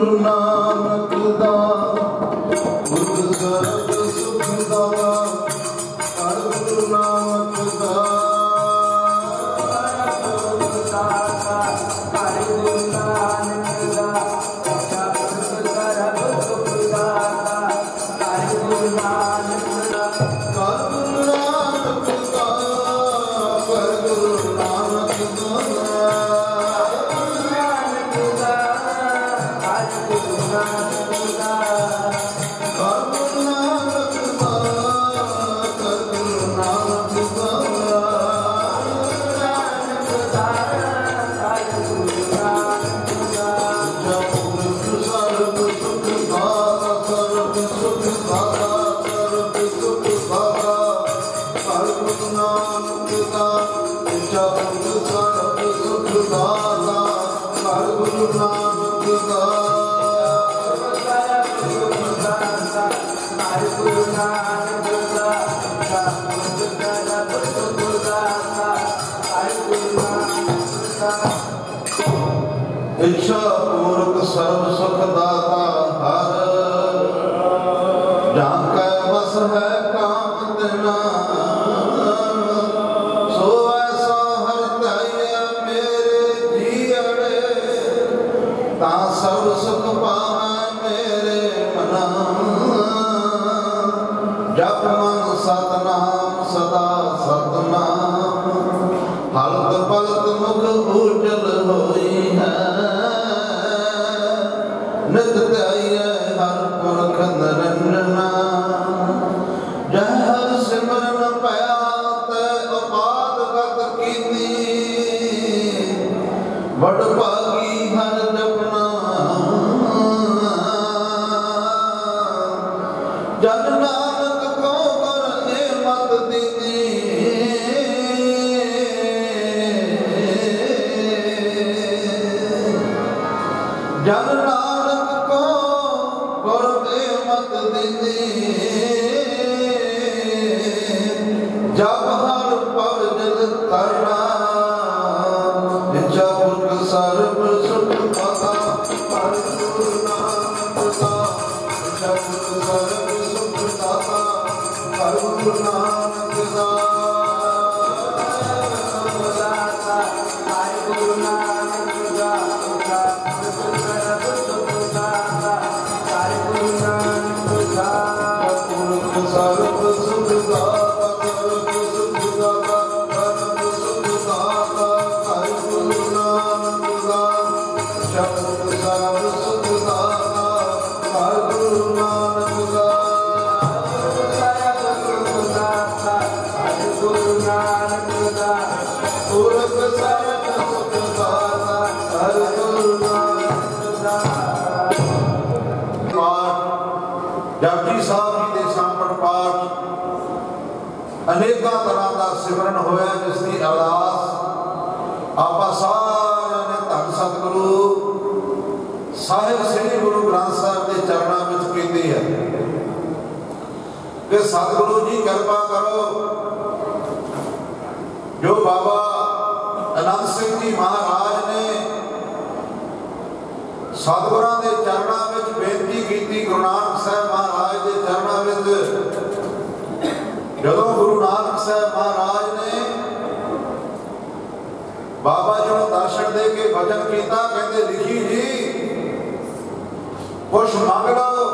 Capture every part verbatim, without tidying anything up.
गुरु नानक दा गुरु सरब सुख दाता हर गुरु नानक दा इच्छा पूर्वक सर्व सुख दाता हर जहाँ कै बस है काम देना सो ऐसा हर तय मेरे जीअड़े ता सब सुख पावे मेरे मना जप मन सतनाम सदा सतनाम हलत पलत मुख उजल होई है नित ध्याइए हर पुरख निरंजना जय हर सिमरन पया ते उपाद गत कीनी वड भागी हर जपना जन नानक को कर ए मत दीनी जन नानक को गुरदे मत दीनी जब हर पव जल तरना निचा पुरख सर्व सुख दाता हर गुरु नानक दा निचा पुरख सर्व सुख दाता हर गुरु नानक दा हर गुरु नानक दा सर्व सुख दाता सर्व सुख दाता परम सुख दाता हर गुरु नानक दा जप सर्व सुख दाता हर गुरु नानक दा सर्व सुख दाता हर गुरु नानक दा पुरख सर्व सुख दाता हर गुरु नानक दा। जपजी साहब जी दे सांपट पाठ अनेकों तरह का सिमरन होया जिसकी अरदास आपा सारे ने धन सतगुरु साहिब श्री गुरु ग्रंथ साहब के चरणों में कीती है कि सतगुरु जी कृपा करो जो बाबा आनंद सिंह जी महाराज ने सतगुरां दे चरणों में बेनती की गुरु नानक साहब महाराज के चरणों में जदों गुरु नानक साहब महाराज ने बाबा जी को दर्शन दे के भजन किया कहते लिखी जी कुछ मंग लो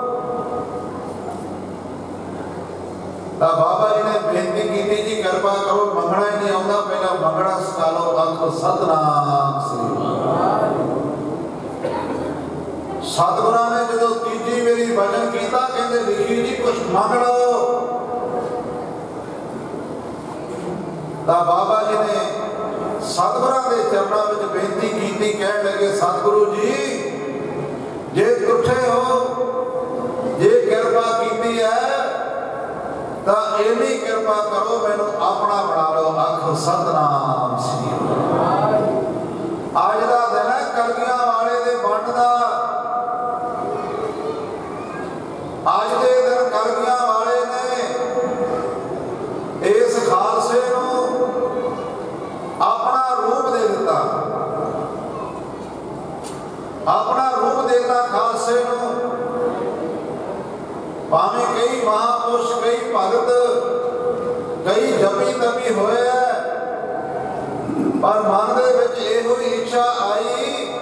बाबा जी ने बेनती की जी कृपा करो मंगना ही नहीं आता पहला मंगना सिखा लो आखो सतनाम श्री सतगुरां ने जो तीजी मेरी भजन किया कहते लिखी जी कुछ मंग लो बाबा जी ने सतगुरां के चरणों में बेनती की कह लगे सतगुरु जी जे तुठे हो जे कृपा की है तो इन्नी कृपा करो मैनू अपना बना लो आखो सतनाम श्री अज का दिन है कलगियां वाले दे बंड दा अज के दिन कलगियां वाले ने इस खालसे अपना रूप दे दिता अपना रूप देता पासे नूं भावें कई महापुरुष कई भगत कई जपी तपी होए पर मन दे विच इहो इच्छा आई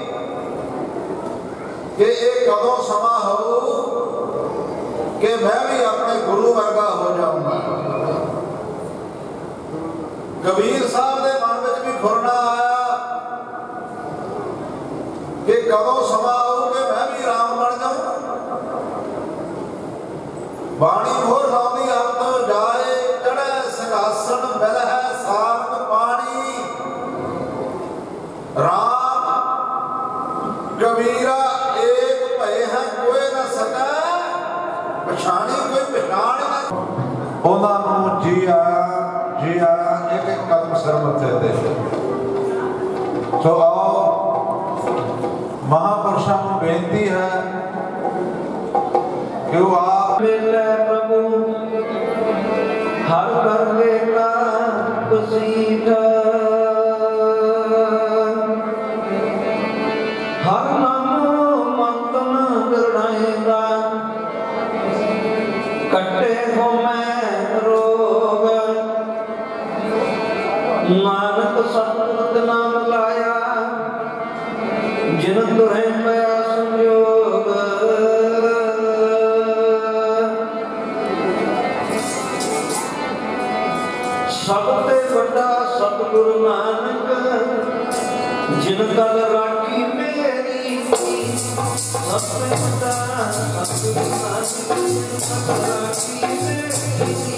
कि ये कदों समा हो कि मैं भी अपने गुरु वर्गा हो जाऊंगा। कबीर साहब के मन में भी फुरना आया कि कदों समा हो कि मैं भी राम बन जाऊं। बाणी मोर लाउंदी अब तो जाए चढ़े सिंहासन मिल है सात पानी। राम कबीरा एक भय है कोई न सके पछाणी कोई पछाण न। उन्होंने जी आया जी आया एक एक कदम सिर मथे दे। तो आओ महापुरुषों को बेनती है कि वो आप मिले प्रभु हर करने का बसीठा हर नाम मंतन गढ़ाएगा कट्टे हो मैं रोग नानक सतगुरु नाम लाया जिन तुरे पया संयोग। सबते बड़ा सतगुरु नानक जिन कल राखी मेरी। सबते बड़ा सतगुरु नानक जिन कल राखी मेरी।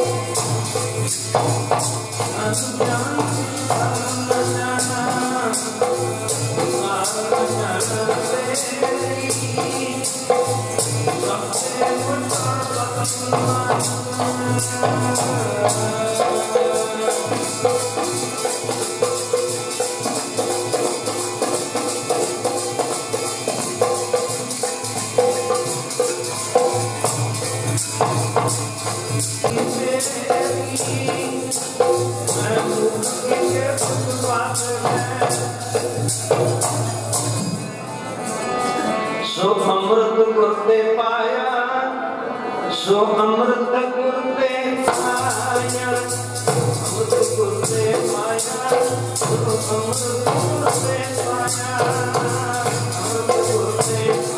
Jangan सो अमृत गुरते पाया, सो अमृत गुरते पाया, अमृत गुरते पाया, सो अमृत गुरते पाया, अमृत गुरते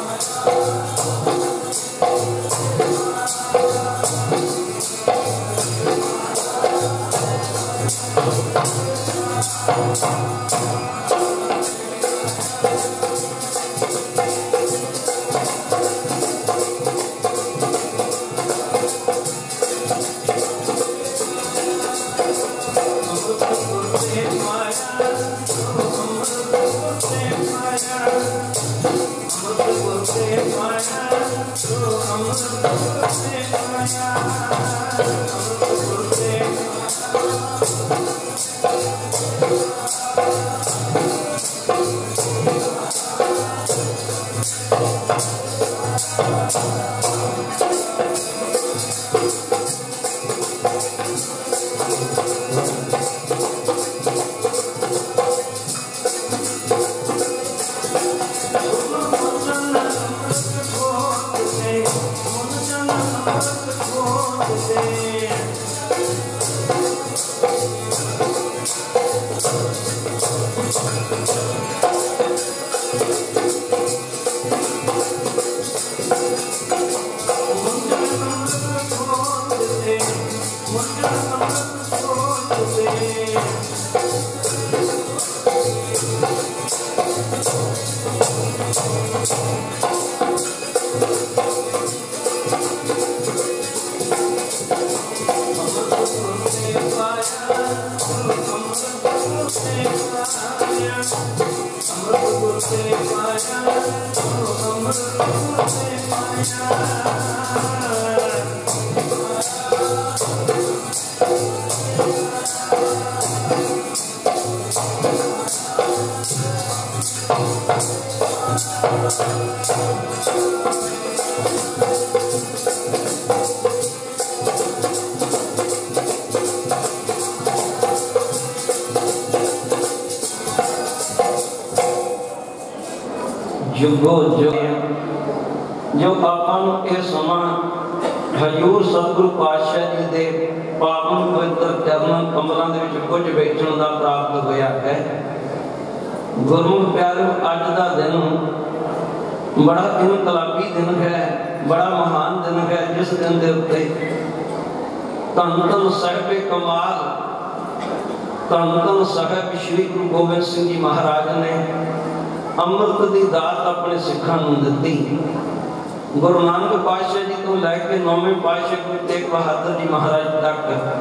जुगो जो जो ਆਪਾਂ ਨੂੰ ਇਹ ਸਮਾਂ ਹਜ਼ੂਰ ਸਤਿਗੁਰੂ ਪਾਤਸ਼ਾਹ ਜੀ ਦੇ ਪਾਵਨ ਪਵਿੱਤਰ ਚਰਨਾਂ ਕਮਲਾਂ ਦੇ ਵਿੱਚ ਕੁਝ ਬੈਠਣ ਦਾ ਪ੍ਰਾਪਤ ਹੋਇਆ ਹੈ। ਗੁਰਮੁਖ ਪਿਆਰਿਓ, ਅੱਜ ਦਾ ਦਿਨ ਬੜਾ ਇਨਕਲਾਬੀ ਦਿਨ ਹੈ, ਬੜਾ ਮਹਾਨ ਦਿਨ ਹੈ, ਜਿਸ ਦਿਨ ਦੇ ਉੱਤੇ ਧੰਨ ਧੰਨ ਸਾਹਿਬੇ ਕਮਾਲ ਧੰਨ ਧੰਨ ਸਾਹਿਬ ਸ਼੍ਰੀ ਗੁਰੂ ਗੋਬਿੰਦ ਸਿੰਘ ਜੀ ਮਹਾਰਾਜ ਨੇ ਅੰਮ੍ਰਿਤ ਦੀ ਦਾਤ ਆਪਣੇ ਸਿੱਖਾਂ ਨੂੰ ਦਿੱਤੀ। ਗੁਰੂ ਨਾਨਕ ਪਾਤਸ਼ਾਹ ਜੀ ਤੋਂ ਲੈ ਕੇ ਨੌਵੇਂ ਪਾਤਸ਼ਾਹ ਗੁਰੂ ਤੇਗ ਬਹਾਦਰ ਜੀ ਮਹਾਰਾਜ ਤੱਕ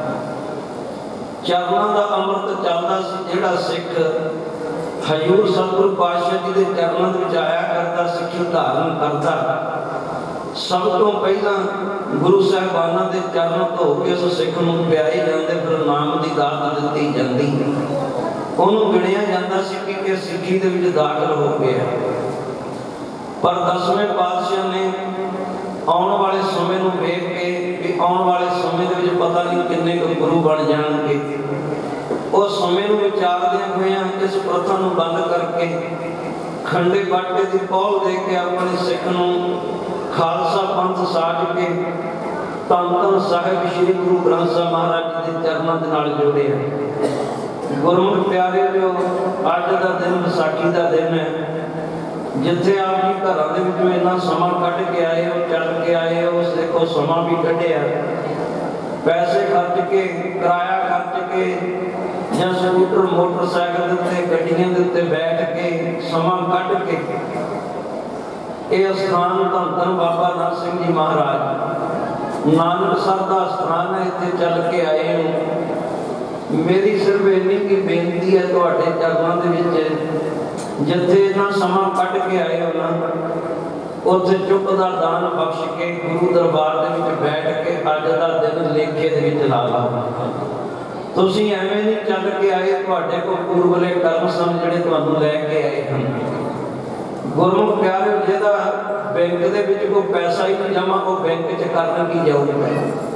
ਚਰਨਾਂ ਦਾ ਅੰਮ੍ਰਿਤ ਚੱਲਦਾ ਸੀ। ਜਿਹੜਾ ਸਿੱਖ ਹਜ਼ੂਰ ਸਤਿਗੁਰੂ ਪਾਤਸ਼ਾਹ ਜੀ ਦੇ ਚਰਨਾਂ ਦੇ ਵਿੱਚ ਆਇਆ ਕਰਦਾ, ਸਿੱਖੀ ਧਾਰਨ ਕਰਦਾ, ਸਭ ਤੋਂ ਪਹਿਲਾਂ ਗੁਰੂ ਸਾਹਿਬਾਨਾਂ ਦੇ ਚਰਨ ਧੋ ਕੇ ਉਸ ਸਿੱਖ ਨੂੰ ਪਿਆਈ ਜਾਂਦੇ, ਫਿਰ ਨਾਮ ਦੀ ਦਾਤ ਦਿੱਤੀ ਜਾਂਦੀ। ਉਹਨੂੰ ਗਿਣਿਆ ਜਾਂਦਾ ਸੀ ਕਿ ਇਹ ਸਿੱਖੀ ਦੇ ਵਿੱਚ ਦਾਖਲ ਹੋ ਗਿਆ। ਪਰ ਦਸਵੇਂ ਪਾਤਸ਼ਾਹ ਨੇ ਆਉਣ ਵਾਲੇ ਸਮੇਂ ਨੂੰ ਵੇਖ ਕੇ ਕਿ ਆਉਣ ਵਾਲੇ ਸਮੇਂ ਦੇ ਵਿੱਚ ਪਤਾ ਨਹੀਂ ਕਿੰਨੇ ਕੁ ਗੁਰੂ ਬਣ ਜਾਣਗੇ, ਉਹ ਸਮੇਂ ਨੂੰ ਵਿਚਾਰਦਿਆਂ ਹੋਇਆਂ ਇਸ ਪ੍ਰਥਾ ਨੂੰ ਬੰਦ ਕਰਕੇ ਖੰਡੇ ਬਾਟੇ ਦੀ ਪਹੁਲ ਦੇ ਕੇ ਆਪਣੇ ਸਿੱਖ ਨੂੰ ਖਾਲਸਾ ਪੰਥ ਸਾਜ ਕੇ ਧੰਨ ਧੰਨ ਸਾਹਿਬ ਸ਼੍ਰੀ ਗੁਰੂ ਗ੍ਰੰਥ ਸਾਹਿਬ ਮਹਾਰਾਜ ਦੇ ਚਰਨਾਂ ਦੇ ਨਾਲ ਜੋੜਿਆ। ਗੁਰਮੁਖ ਪਿਆਰਿਓ, ਜੋ ਅੱਜ ਦਾ ਦਿਨ ਵਿਸਾਖੀ ਦਾ ਦਿਨ ਹੈ, ਜਿੱਥੇ ਆਪ ਜੀ ਘਰਾਂ ਦੇ ਵਿੱਚੋਂ ਇੰਨਾ ਸਮਾਂ ਕੱਢ ਕੇ ਆਏ ਹੋ, ਚੱਲ ਕੇ ਆਏ ਹੋ, ਉਸ ਦੇਖੋ ਸਮਾਂ ਵੀ ਕੱਢਿਆ, ਪੈਸੇ ਖਰਚ ਕੇ, ਕਿਰਾਇਆ ਖਰਚ ਕੇ, ਜਾਂ ਸਕੂਟਰ ਮੋਟਰਸਾਈਕਲ ਦੇ ਉੱਤੇ, ਗੱਡੀਆਂ ਦੇ ਉੱਤੇ ਬੈਠ ਕੇ ਸਮਾਂ ਕੱਢ ਕੇ ਇਹ ਅਸਥਾਨ ਧੰਨ ਧੰਨ ਬਾਬਾ ਨਾਨਕ ਸਿੰਘ ਜੀ ਮਹਾਰਾਜ ਨਾਨਕਸਰ ਦਾ ਅਸਥਾਨ ਹੈ, ਇੱਥੇ ਚੱਲ ਕੇ ਆਏ ਹੋ। ਮੇਰੀ ਸਿਰਫ ਇੰਨੀ ਕੀ ਬੇਨਤੀ ਹੈ ਤੁਹਾਡੇ ਚਰਨਾਂ ਦੇ ਵਿੱਚ जिथे इन्ना समा कट के आए हो ना, उत्थे चुप दा दान बख्श के गुरु दरबार दे विच बैठ के अज दा दिन लेखे दे विच ला लो। तुसीं एवें नहीं चल के आए, तुहाडे कोल पूर्वले कर्म सन जिहड़े तुहानूं लै के आए हन। गुरमुख प्यारे, जिहदा बैंक दे विच कोई पैसा ही नहीं जमा, वो बैंक च करन की जाऊगा?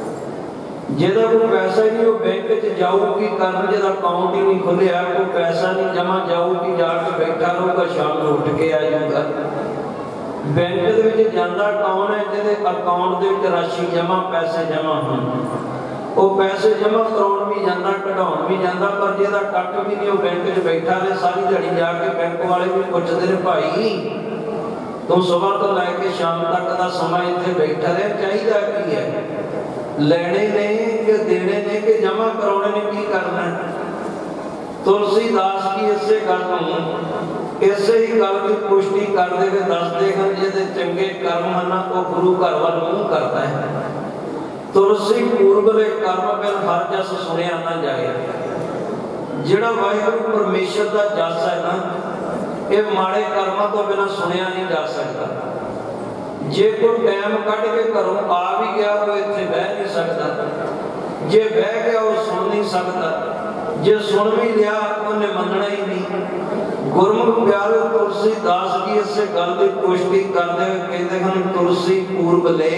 जिहदा कोई पैसा ही नहीं, वो बैंक च जाऊ की करन? जिहदा अकाउंट ही नहीं खुलिया, कोई पैसा नहीं जमा, जाऊ की जाके बैठा रहूगा, शाम को उठ के आ जाऊगा। बैंक दे विच जांदा कौन है? जिहदे अकाउंट दे विच राशि जमा, पैसे जमा होण, वो पैसे जमा कराउण भी जांदा, कढाउण भी जांदा, पर जिहदा कट भी नहीं, वो बैंक च बैठा रहे सारी दिहाड़ी। जाके बैंक वाले भी पुछदे ने, भाई तू सुबह तो लैके शाम तक का समा इत्थे बैठा रहे, चाहिदा की है? लेने ने कि देने ने कि जमा कराने ने, की करना है? तुलसीदास की इसे गल इसे ही गल की पुष्टि करते हुए दसते हैं, जिहदे चंगे कर्म हैं ना, वो गुरु घर वाल मूँह करता है। तुलसी पूर्वले कर्म बिन हर जस सुनिया ना जाए। जिहड़ा वाहिगुरू परमेश्वर का जस है ना, ये माड़े कर्मां तो बिना सुनिया नहीं जा सकता। जे कोई टाइम कढ़ के घरों आ भी गया, वो इत्थे बह नहीं सकता। जे बह गया, वो सुन नहीं सकता। जे सुन भी लिया, उन्हें मनना ही नहीं। गुरमुख प्यारे, तुलसीदास जी इस गल की पुष्टि करते हुए कहते हैं, तुलसी पूर्वले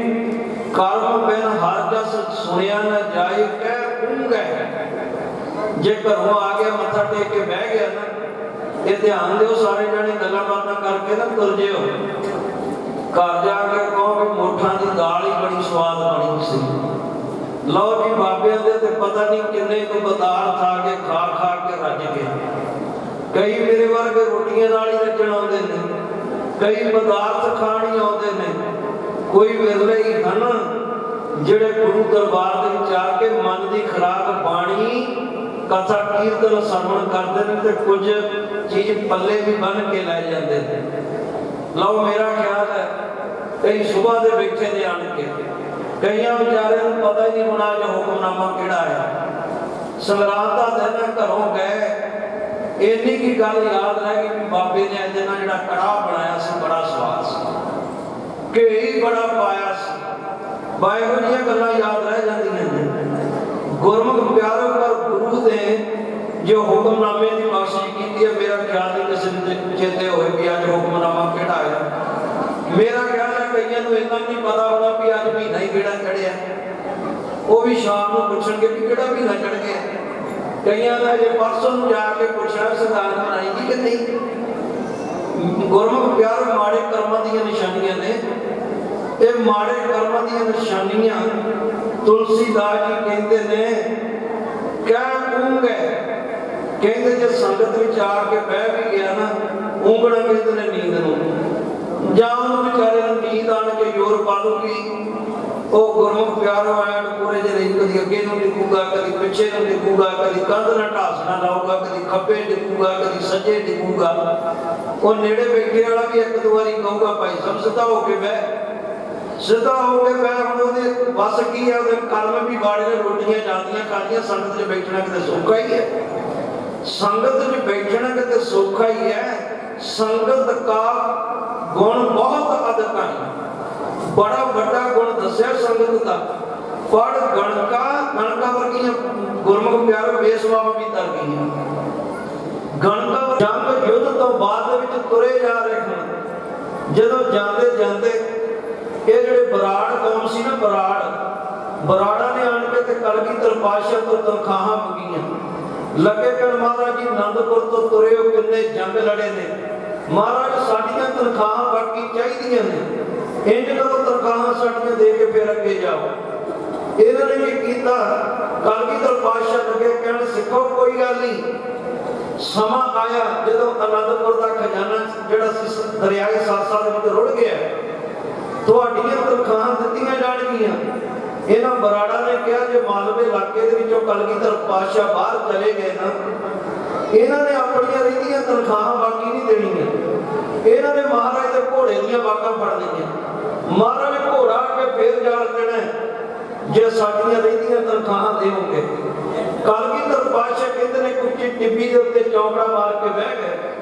कर्म बिन हर जस सुनिया न जाए, कह ऊँघ। जे घरों आ गया, मत्था टेक के बह गया ना, ये ध्यान दो, सारे जने गल्लां बातां करके ना तुर जिओ। घर जाके कहो कि मोठां दी दाल ही बड़ी स्वाद बनी सी। लो जी, बाबियां दे ते पता नहीं किन्ने को पदार्थ आ के खा खा के रज गए। कई मेरे वर्गे रोटियां नाल ही रजण आउंदे ने, कई पदार्थ खाण ही आउंदे ने। कोई विरले ही हन जिहड़े गुरु दरबार दे विच आके मन दी खुराक बाणी कथा कीर्तन श्रवण करते हैं, तो कुछ चीज पल्ले भी बन के लै जाते हैं। लो मेरा ख्याल है, कई सुबह दे बैठे ने आन के, कई बेचारे पता ही नहीं होना जो हुक्मनामा किहड़ा है। संगरांद का दिन है, घरों गए, इन्नी की गल याद रह गई कि बाबे ने अज ना जिहड़ा कड़ाह बनाया सी, बड़ा स्वाद सी, घी बड़ा पाया सी। वाहिगुरू दी गल्लां याद रह जांदियां ने। गुरमुख प्यारे, पर गुरु ने जो हुक्मनामे की बख्शिश की है, मेरा ख्याल नहीं किसी चेते होए भी अज हुक्मनामा किहड़ा है। मेरा ख्याल है कईयां नूं इन्ना नहीं पता होना भी अज महीना ही किहड़ा चढ़िया, वो भी शाम को पूछणगे भी किहड़ा महीना चढ़ गया। कईयां ने जे परसों नूं जाके पुछया संगरांद मनाई कि नहीं। गुरमुख प्यारे, माड़े कर्मां दीयां निशानियां ने, ये माड़े कर्मां दीयां निशानियां तुलसीदास जी कहते ने, क्या ऊँघ है? कहते जे संगत विच आके बह भी गया ना, ऊँघना कहते ने नींद नूं, जां उहनूं बेचारे नूं नींद आण के जोर पा लूगी। वो गुरमुख प्यारो आण पूरे जे कदी अगे नूं डिगूगा, कदी पिछे नूं डिगूगा, कदी कंध नाल ढासना लाऊगा, कदी खब्बे डिगूगा, कदी सज्जे डिगूगा। वो नेड़े बैठे वाला भी एक दो बारी कहूगा, भाई साहब सीधा होके बह, सीधा होके बह। हुण ओहदे बस की है, ओहदे कर्म भी बाड़े ने, रोटियां जांदियां खादियां। संगत च बैठना किते सौखा ही है, संगत च बैठना किते सौखा ही है। संगत का गुण बहुत अधिक है, बड़ा बड़ा गुण दस्या संगत का। पर गणका गणका वर्गियां गुरमुख प्यारे बेसवावां भी तर गईयां। गणका जंग युद्ध तो बाद विच तुरे जा रहे हैं। जदों जांदे जांदे ये जिहड़े बराड़ कौम सी ना, बराड़ बराड़ा ने आण के ते कलगीधर पातशाह तो तनखाहां मंगियां। लगे कण महाराज जी आनंदपुर तो तुरे हो, किन्ने जंग लड़े ने, महाराज साडियां तनखाहां बाकी चाहिदियां ने, इंज करो तनखाहां साडियां दे के फिर अगे जाओ। इन्हां ने की कीता, कलगीधर पातशाह लगे कहण, सिखो कोई गल नहीं, समा आया जदों आनंदपुर का खजाना जिहड़ा दरियाए सासा दे विच रुड़ गया, तुहाडीआं तनखाहां दित्तियां जाणगीआं। इन्हां बराड़ा ने कहा, जो मालवे इलाके दे विचों कलगीधर पातशाह बाहर चले गए ना, इन्हां ने अपणियां रहिंदियां तनखाहां बाकी नहीं देणीआं। इन्हां ने महाराज दे घोड़े दीयां बागां फड़ लईआं। महाराज ने घोड़ा के फेर जाल देना, जे साडियां रहिंदियां तनखाहां देवोगे। कलगीधर पातशाह कहते ने कुछ टिब्बी दे उत्ते चौंकड़ा मार के बह गए।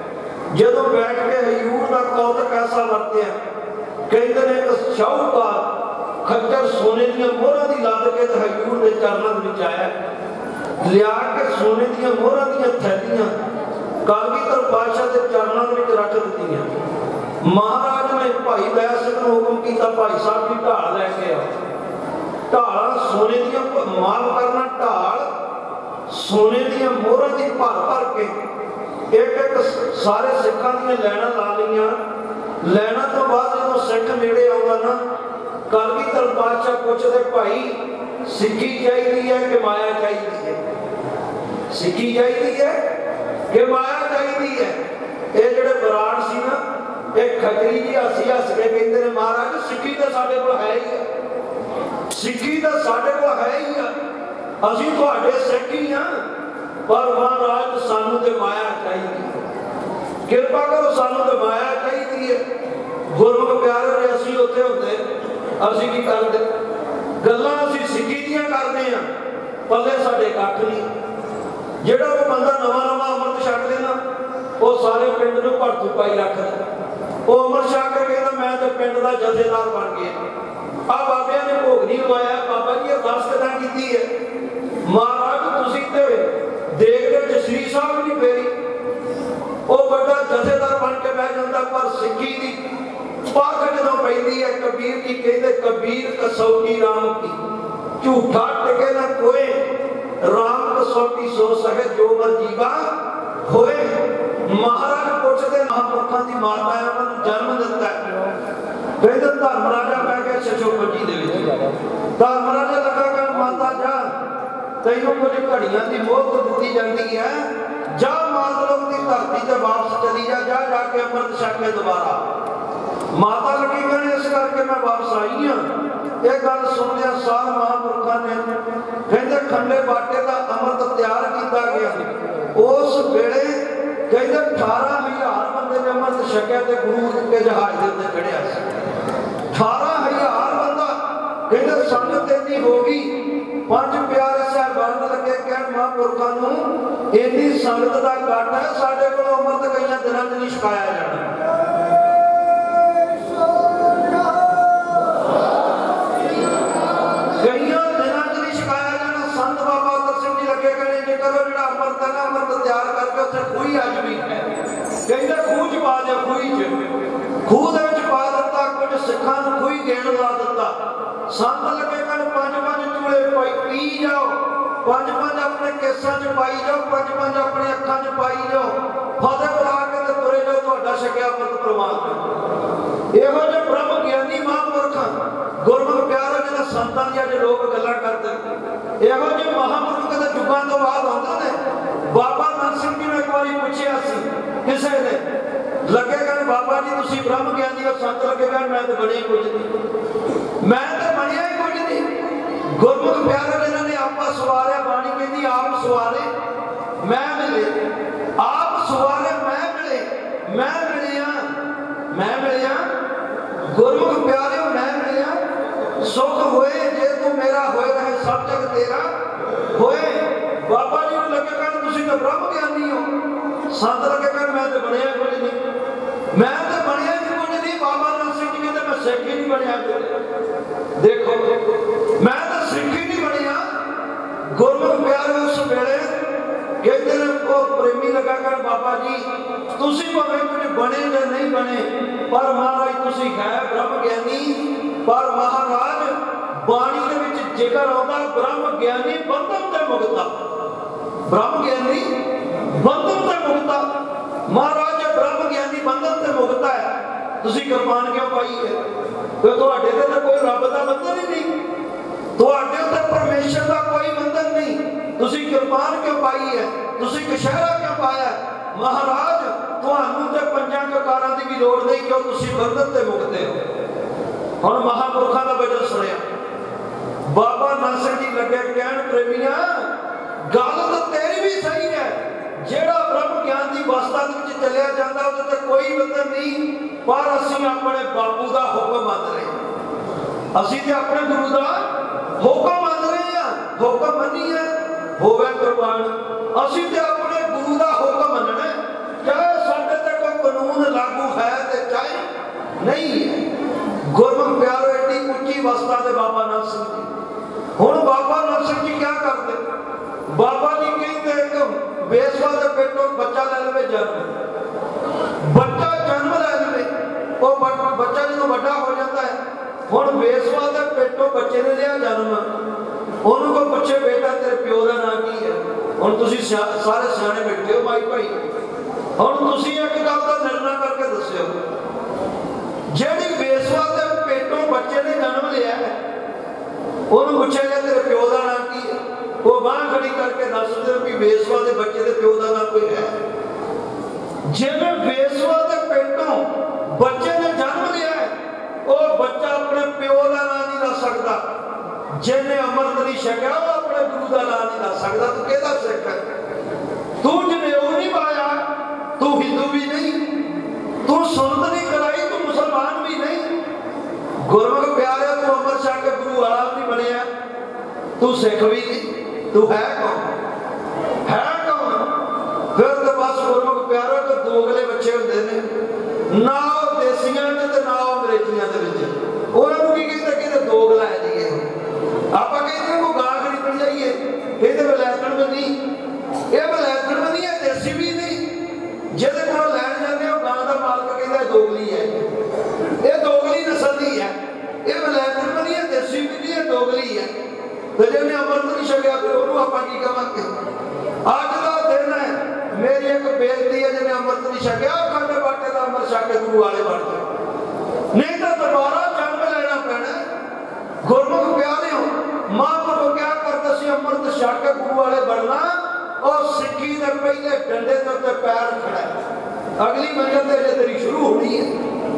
ਜਦੋਂ ਬੈਠ ਕੇ ਹਜ਼ੂਰ ਦਾ ਕੌਤਕ ਐਸਾ ਵਰਤਿਆ, ਕਹਿੰਦੇ ਨੇ ਇੱਕ ਸ਼ਾਹੂਕਾਰ ਖੱਚਰ ਸੋਨੇ ਦੀਆਂ ਮੋਹਰਾਂ ਦੀ ਲੱਦ ਕੇ ਤੇ ਹਜ਼ੂਰ ਦੇ ਚਰਨਾਂ ਦੇ ਵਿੱਚ ਆਇਆ, ਲਿਆ ਕੇ ਸੋਨੇ ਦੀਆਂ ਮੋਹਰਾਂ ਦੀਆਂ ਥੈਲੀਆਂ ਕਲਗੀਧਰ ਪਾਤਸ਼ਾਹ ਦੇ ਚਰਨਾਂ ਦੇ ਵਿੱਚ ਰੱਖ ਦਿੱਤੀਆਂ। ਮਹਾਰਾਜ ਨੇ ਭਾਈ ਦਇਆ ਸਿੰਘ ਨੂੰ ਹੁਕਮ ਕੀਤਾ, ਭਾਈ ਸਾਹਿਬ ਦੀ ਢਾਲ ਲੈ ਕੇ ਆਓ। ਢਾਲਾਂ ਸੋਨੇ ਦੀਆਂ, ਮਾਲ ਕਰਨਾ ਢਾਲ ਸੋਨੇ ਦੀਆਂ ਮੋਹਰਾਂ ਦੀ ਭਰ ਭਰ ਕੇ ਇੱਕ ਇੱਕ ਸਾਰੇ ਸਿੱਖਾਂ ਦੀਆਂ ਲੈਣਾ ਲਾ ਲਈਆਂ। ਲੈਣਾ ਤੋਂ ਬਾਅਦ ਜਦੋਂ ਸਿੱਖ ਨੇੜੇ ਆਉਂਦਾ ਨਾ, ਕਲਗੀਧਰ ਪਾਤਸ਼ਾਹ ਪੁੱਛਦੇ, ਭਾਈ ਸਿੱਖੀ ਚਾਹੀਦੀ ਹੈ ਕਿ ਮਾਇਆ ਚਾਹੀਦੀ ਹੈ? ਸਿੱਖੀ ਚਾਹੀਦੀ ਹੈ ਕਿ ਮਾਇਆ ਚਾਹੀਦੀ ਹੈ? ਇਹ ਜਿਹੜੇ ਬਰਾੜ ਸੀ ਨਾ, ਇਹ ਖੱਤਰੀ ਜੀ ਹੱਸੀ ਹੱਸ ਕੇ ਕਹਿੰਦੇ ਨੇ, ਮਹਾਰਾਜ ਸਿੱਖੀ ਤਾਂ ਸਾਡੇ ਕੋਲ ਹੈ ਹੀ ਹੈ, ਸਿੱਖੀ ਤਾਂ ਸਾਡੇ ਕੋਲ ਹੈ ਹੀ ਆ, ਅਸੀਂ ਤੁਹਾਡੇ ਸਿੱਖ ਹੀ ਆ, ਪਰ ਮਹਾਰਾਜ ਸਾਨੂੰ ਤੇ ਮਾਇਆ ਚਾਹੀਦੀ ਹੈ, ਕਿਰਪਾ ਕਰੋ ਸਾਨੂੰ ਤੇ ਮਾਇਆ ਚਾਹੀਦੀ ਹੈ। ਗੁਰਮੁਖ ਪਿਆਰੇ ਨੇ, ਅਸੀਂ ਉੱਥੇ ਹੁੰਦੇ ਅਸੀਂ ਕੀ ਕਰਦੇ? ਗੱਲਾਂ ਅਸੀਂ ਸਿੱਖੀ ਦੀਆਂ ਕਰਦੇ ਹਾਂ, ਪੱਲੇ ਸਾਡੇ ਕੱਖ ਨਹੀਂ। ਜਿਹੜਾ ਉਹ ਬੰਦਾ ਨਵਾਂ ਨਵਾਂ ਅੰਮ੍ਰਿਤ ਛਕ ਲੈਣਾ, ਉਹ ਸਾਰੇ ਪਿੰਡ ਨੂੰ ਭੜਥੂ ਪਾਈ ਰੱਖਦਾ। ਉਹ ਅੰਮ੍ਰਿਤ ਛਕ ਕੇ ਕਹਿੰਦਾ ਮੈਂ ਤੇ ਪਿੰਡ ਦਾ ਜਥੇਦਾਰ ਬਣ ਗਿਆ। ਆ ਬਾਬਿਆਂ ਨੇ ਭੋਗ ਨਹੀਂ ਲਵਾਇਆ, ਬਾਬਾ ਜੀ ਅਰਦਾਸ ਕਿਦਾਂ ਕੀਤੀ ਹੈ? ਮਹਾਰਾਜ ਤੁਸੀਂ ਤੇ ਦੇਖ ਦੇ ਵਿੱਚ ਸ੍ਰੀ ਸਾਹਿਬ ਨਹੀਂ ਫੇਰੀ। ਉਹ ਵੱਡਾ ਜਥੇਦਾਰ ਬਣ ਕੇ ਬਹਿ ਜਾਂਦਾ, ਪਰ ਸਿੱਖੀ ਦੀ ਪੱਖ ਜਦੋਂ ਪੈਂਦੀ ਹੈ, ਕਬੀਰ ਜੀ ਕਹਿੰਦੇ, ਕਬੀਰ ਕਸੌਟੀ ਰਾਮ ਕੀ, ਝੂਠਾ ਟਿਕੇ ਨਾ ਕੋਏ, ਰਾਮ ਕਸੌਟੀ ਸੋ ਸਕੇ ਜੋ ਮਰ ਜੀਵਾ ਹੋਏ। ਮਹਾਰਾਜ ਪੁੱਛਦੇ, ਮਹਾਂਪੁਰਖਾਂ ਦੀ ਮਾਤਾ ਹੈ, ਉਹਨਾਂ ਨੂੰ ਜਨਮ ਦਿੱਤਾ ਹੈ। ਕਹਿੰਦੇ ਧਰਮ ਰਾਜਾ ਬਹਿ ਗਿਆ ਛਛੋਪੱਟੀ ਦੇ ਵਿੱਚ। ਧਰਮ ਰਾਜਾ ਲੱਗਾ ਕਹਿਣ, ਮਾਤਾ ਜਾ, ਤੈਨੂੰ ਕੁਝ ਘੜੀਆਂ ਦੀ ਮੋਹਲਤ ਦਿੱਤੀ ਜਾਂਦੀ ਹੈ, ਜਾ ਮਾਤਲਬ ਦੀ ਧਰਤੀ ਤੇ ਵਾਪਸ ਚਲੀ ਜਾ, ਜਾ ਜਾ ਕੇ ਅੰਮ੍ਰਿਤ ਛਕ ਕੇ ਦੁਬਾਰਾ। ਮਾਤਾ ਲੱਗੀ ਕਹਿਣ, ਇਸ ਕਰਕੇ ਮੈਂ ਵਾਪਸ ਆਈ ਹਾਂ। ਇਹ ਗੱਲ ਸੁਣਦਿਆਂ ਸਾਰ ਮਹਾਂਪੁਰਖਾਂ ਨੇ ਕਹਿੰਦੇ ਖੰਡੇ ਬਾਟੇ ਦਾ ਅੰਮ੍ਰਿਤ ਤਿਆਰ ਕੀਤਾ ਗਿਆ। ਉਸ ਵੇਲੇ ਕਹਿੰਦੇ ਅਠਾਰਾਂ ਹਜ਼ਾਰ ਬੰਦੇ ਨੇ ਅੰਮ੍ਰਿਤ ਛਕਿਆ ਤੇ ਗੁਰੂ ਦੇ ਜਹਾਜ਼ ਦੇ ਉੱਤੇ ਚੜਿਆ ਸੀ। ਅਠਾਰਾਂ ਹਜ਼ਾਰ ਬੰਦਾ ਕਹਿੰਦੇ ਸੰਗਤ ਇੰਨੀ ਹੋ ਗਈ। ਪੰਜ ਪਿਆਰੇ ਸਾਹਿਬਾਨ ਲੱਗੇ ਕਹਿਣ ਮਹਾਂਪੁਰਖਾਂ ਨੂੰ, ਇੰਨੀ ਸੰਗਤ ਦਾ ਇਕੱਠ ਹੈ, ਸਾਡੇ ਕੋਲ ਅੰਮ੍ਰਿਤ ਕਈਆਂ ਦਿਨਾਂ 'ਚ ਨਹੀਂ ਛਕਾਇਆ ਜਾਣਾ। ਕਈਆਂ ਦਿਨਾਂ 'ਚ ਨਹੀਂ ਛਕਾਇਆ ਜਾਣਾ। ਸੰਤ ਬਾਬਾ ਅਤਰ ਸਿੰਘ ਜੀ ਲੱਗੇ ਕਹਿਣੇ, ਜੇ ਕਰੋ ਜਿਹੜਾ ਅੰਮ੍ਰਿਤ ਹੈ ਨਾ, ਅੰਮ੍ਰਿਤ ਤਿਆਰ ਕਰਕੇ ਉੱਥੇ ਖੂਹੀ ਅੱਜ ਵੀ ਹੈ, ਕਹਿੰਦੇ ਖੂਹ 'ਚ ਪਾ ਦਿਓ। ਖੂਹੀ 'ਚ ਖੂਹ ਦੇ ਵਿੱਚ ਪਾ ਦਿੱਤਾ, ਕੁਝ ਸਿੱਖਾਂ ਨੂੰ ਖੂਹੀ ਗੇੜ ਲਾ ਦਿੱਤਾ। ਸੰਤ ਲੱਗੇ ਕਹਿਣ, ਪੰਜ ਪੰਜ ਚੂਲੇ ਪਾਈ ਪੀ ਜਾਓ, ਪੰਜ ਪੰਜ ਆਪਣੇ ਕੇਸਾਂ 'ਚ ਪਾਈ ਜਾਓ, ਪੰਜ ਪੰਜ ਆਪਣੇ ਅੱਖਾਂ 'ਚ ਪਾਈ ਜਾਓ, ਫਤਿਹ ਬੁਲਾ ਕੇ ਤੇ ਤੁਰੇ ਜਾਓ, ਤੁਹਾਡਾ ਛਕਿਆ ਅੰਮ੍ਰਿਤ ਪ੍ਰਵਾਨ ਕਰੋ। ਇਹੋ ਜਿਹੇ ਬ੍ਰਹਮ ਗਿਆਨੀ ਮਹਾਂਪੁਰਖਾਂ, ਗੁਰਮੁਖ ਪਿਆਰੇ ਜਿਹਨਾਂ ਸੰਤਾਂ ਦੀਆਂ ਅੱਜ ਲੋਕ ਗੱਲਾਂ ਕਰਦੇ, ਇਹੋ ਜਿਹੇ ਮਹਾਂਪੁਰਖ ਕਦੇ ਯੁੱਗਾਂ ਤੋਂ ਬਾਅਦ ਆਉਂਦੇ ਨੇ। ਬਾਬਾ ਮਨ ਸਿੰਘ ਜੀ ਨੂੰ ਇੱਕ ਵਾਰੀ ਪੁੱਛਿਆ ਸੀ ਕਿਸੇ ਨੇ, ਲੱਗੇ ਕਹਿਣ, ਬਾਬਾ ਜੀ ਤੁਸੀਂ ਬ੍ਰਹਮ ਗਿਆਨੀ ਹੋ? ਸੰਤ ਲੱਗੇ ਕਹਿਣ, ਮੈਂ ਤਾਂ ਬਣਿਆ ਕੁਝ ਨਹੀਂ, ਮੈਂ ਤਾਂ ਬਣਿਆ ਹੀ ਕੁਝ ਨਹੀਂ। ਗੁਰਮੁਖ ਪਿਆਰੇ ਜਿਹਨਾਂ ਨੇ ਆਪਾ ਸਵਾਰਿਆ, ਬਾਣੀ ਕਹਿੰਦੀ ਆਪ ਸਵਾਰੇ ਮੈਂ ਮਿਲੇ, ਆਪ ਸਵਾਰੇ ਮੈਂ ਮਿਲੇ, ਮੈਂ ਮਿਲਿਆ, ਮੈਂ ਮਿਲਿਆ। ਗੁਰਮੁਖ ਪਿਆਰਿਓ ਮੈਂ ਮਿਲਿਆ। ਸੁਖ ਹੋਏ ਜੇ ਤੂੰ ਮੇਰਾ, ਹੋਏ ਰਹੇ ਸਭ ਜਗ ਤੇਰਾ ਹੋਏ। ਬਾਬਾ ਜੀ ਨੂੰ ਲੱਗੇ ਕਹਿਣ, ਤੁਸੀਂ ਤਾਂ ਬ੍ਰਹਮ ਗਿਆਨੀ ਹੋ। ਸੰਤ ਲੱਗੇ ਕਹਿਣ, ਮੈਂ ਤਾਂ ਬਣਿਆ ਕੁਝ ਨਹੀਂ, ਮੈਂ ਤਾਂ ਬਣਿਆ ਹੀ ਕੁਝ ਨਹੀਂ। ਬਾਬਾ ਨਾਨਕ ਸਿੰਘ ਜੀ ਕਹਿੰਦੇ, ਮੈਂ ਸਿੱਖ ਹੀ ਨਹੀਂ ਬਣਿਆ। ਦੇਖੋ, ਮੈਂ ਤਾਂ ਸਿੱਖ ਹੀ ਨਹੀਂ ਬਣਿਆ। ਗੁਰਮੁਖ ਪਿਆਰੇ ਉਸ ਵੇਲੇ ਕਹਿੰਦੇ ਨੇ, ਉਹ ਪ੍ਰੇਮੀ ਲੱਗਾ ਕਹਿਣ, ਬਾਬਾ ਜੀ ਤੁਸੀਂ ਭਾਵੇਂ ਕੁਝ ਬਣੇ ਜਾਂ ਨਹੀਂ ਬਣੇ, ਪਰ ਮਹਾਰਾਜ ਤੁਸੀਂ ਹੈ ਬ੍ਰਹਮ ਗਿਆਨੀ। ਪਰ ਮਹਾਰਾਜ ਬਾਣੀ ਦੇ ਵਿੱਚ ਜ਼ਿਕਰ ਆਉਂਦਾ, ਬ੍ਰਹਮ ਗਿਆਨੀ ਬੰਧਨ ਤੇ ਮੁਕਤਾ, ਬ੍ਰਹਮ ਗਿਆਨੀ ਬੰਧਨ ਤੇ ਮੁਕਤਾ। ਮਹਾਰਾਜ ਬ੍ਰਹਮ ਗਿਆਨੀ ਬੰਧਨ ਤੇ ਮੁਕਤਾ ਹੈ, ਤੁਸੀਂ ਕਿਰਪਾਨ ਕਿਉਂ ਪਾਈ ਹੈ? ਕਿ ਤੁਹਾਡੇ ਤੇ ਤਾਂ ਕੋਈ ਰੱਬ ਦਾ ਬੰਧਨ ਹੀ ਨਹੀਂ, ਤੁਹਾਡੇ ਉੱਤੇ ਪਰਮੇਸ਼ਰ ਦਾ ਕੋਈ ਬੰਧਨ ਨਹੀਂ, ਤੁਸੀਂ ਕਿਰਪਾਨ ਕਿਉਂ ਪਾਈ ਹੈ? ਤੁਸੀਂ ਕਸ਼ਹਿਰਾ ਕਿਉਂ ਪਾਇਆ? ਮਹਾਰਾਜ ਤੁਹਾਨੂੰ ਤੇ ਪੰਜਾਂ ਕਕਾਰਾਂ ਦੀ ਵੀ ਲੋੜ ਨਹੀਂ, ਕਿਉਂ ਤੁਸੀਂ ਬੰਧਨ ਤੇ ਮੁਕਤੇ ਹੋ। ਹੁਣ ਮਹਾਂਪੁਰਖਾਂ ਦਾ ਵਚਨ ਸੁਣਿਆ। ਬਾਬਾ ਨਾਨਕ ਸਿੰਘ ਜੀ ਲੱਗੇ ਕਹਿਣ, ਪ੍ਰੇਮੀਆਂ ਗੱਲ ਤਾਂ ਤੇਰੀ ਵੀ ਸਹੀ ਹੈ, ਜਿਹੜਾ ਬ੍ਰਹਮ ਗਿਆਨ ਦੀ ਅਵਸਥਾ ਦੇ ਵਿੱਚ ਚੱਲਿਆ ਜਾਂਦਾ ਉਹਦੇ ਤੇ ਕੋਈ ਬੰਧਨ ਨਹੀਂ, ਪਰ ਅਸੀਂ ਆਪਣੇ ਬਾਪੂ ਦਾ ਹੁਕਮ ਮੰਨ ਰਹੇ, ਅਸੀਂ ਤੇ ਆਪਣੇ ਗੁਰੂ ਦਾ ਹੁਕਮ ਮੰਨ ਰਹੇ ਹਾਂ। ਹੁਕਮ ਮੰਨੀਏ ਹੋਵੇ ਕੁਰਬਾਨ, ਅਸੀਂ ਤੇ ਆਪਣੇ ਗੁਰੂ ਦਾ ਹੁਕਮ ਮੰਨਣਾ, ਚਾਹੇ ਸਾਡੇ ਤੇ ਕੋਈ नहीं है। गुरमुख प्यारो एडी उच्ची अवस्था दे बाबा नानक सिंह जी। हुण बाबा नानक सिंह जी क्या करते? बाबा जी कहते एक बेसवा के पेटों बच्चा ले ले जन्म, बच्चा जन्म ले ले, वो बच्चा जो बड़ा हो जाता है, हुण बेसवा के पेटों बच्चे ने लिया जन्म, उन्होंने को पूछे बेटा तेरे प्यो का नाम की है? हुण तुसीं सारे सियाणे बैठे हो भाई भाई, हुण तुसीं एक गल दा निर्णय करके दस्सिओ, जिहड़ी बेसवा के पेटों बच्चे ने जन्म लिया है, उन्होंने पूछा गया तेरे प्यो का नाम की है? वो बांह खड़ी करके दस दे कि बेसवा के बच्चे के प्यो का नाम कोई है? जिवें बेसवा के पेटों बच्चे ने जन्म लिया है, वो बच्चा अपने प्यो का नाम नहीं दस सकता, जिन्हें अमृत नहीं छकिया वो अपने गुरु का नाम नहीं दस सकता। तू कहदा सिख है? तू जनेऊ नहीं पाया, तू हिंदू भी नहीं, तू सुन्नत नहीं कराई, तू मुसलमान भी नहीं। गुरमुख प्यारे तू अमृत छक के गुरु वाला नहीं बनया, तू सिख भी नहीं, तू है कौन? है कौन? फिर तो बस गुरमुख प्यारो तो दोगले बच्चे होंदे ने, ना देसियां ने ते ना अंग्रेजियां दे विच। उन्हां नूं की कहंदे कि दोगला है जी। आपां कहंदे को गां खरीदण जाइए, इहदे वलैतण भी नहीं, ये वलैतण भी नहीं है, देसी भी नहीं। जिहदे कोल लैण जांदे हो गां दा मालक कहंदा दोगली है, ये दोगली नस्ल दी है, ये वलैतण भी नहीं है, देसी भी नहीं है, दोगली है। तो जिन्हें अमृत नहीं छकिया फिर उन्होंने आप की कहांगे? अज का दिन है, मेरी एक बेनती है, जिन्हें अमृत नहीं छकिया अखंड बाटे का अमृत छक के गुरु वाले बन जाए, नहीं तो दोबारा जन्म लेना पैना। गुरमुख प्यारे हो, महापुरुष क्या करते सी? अमृत छक के गुरु वाले बनना और सिक्खी के पहले डंडे के उत्ते पैर खड़ा है। अगली मंजिल तेरे तेरी शुरू होनी है,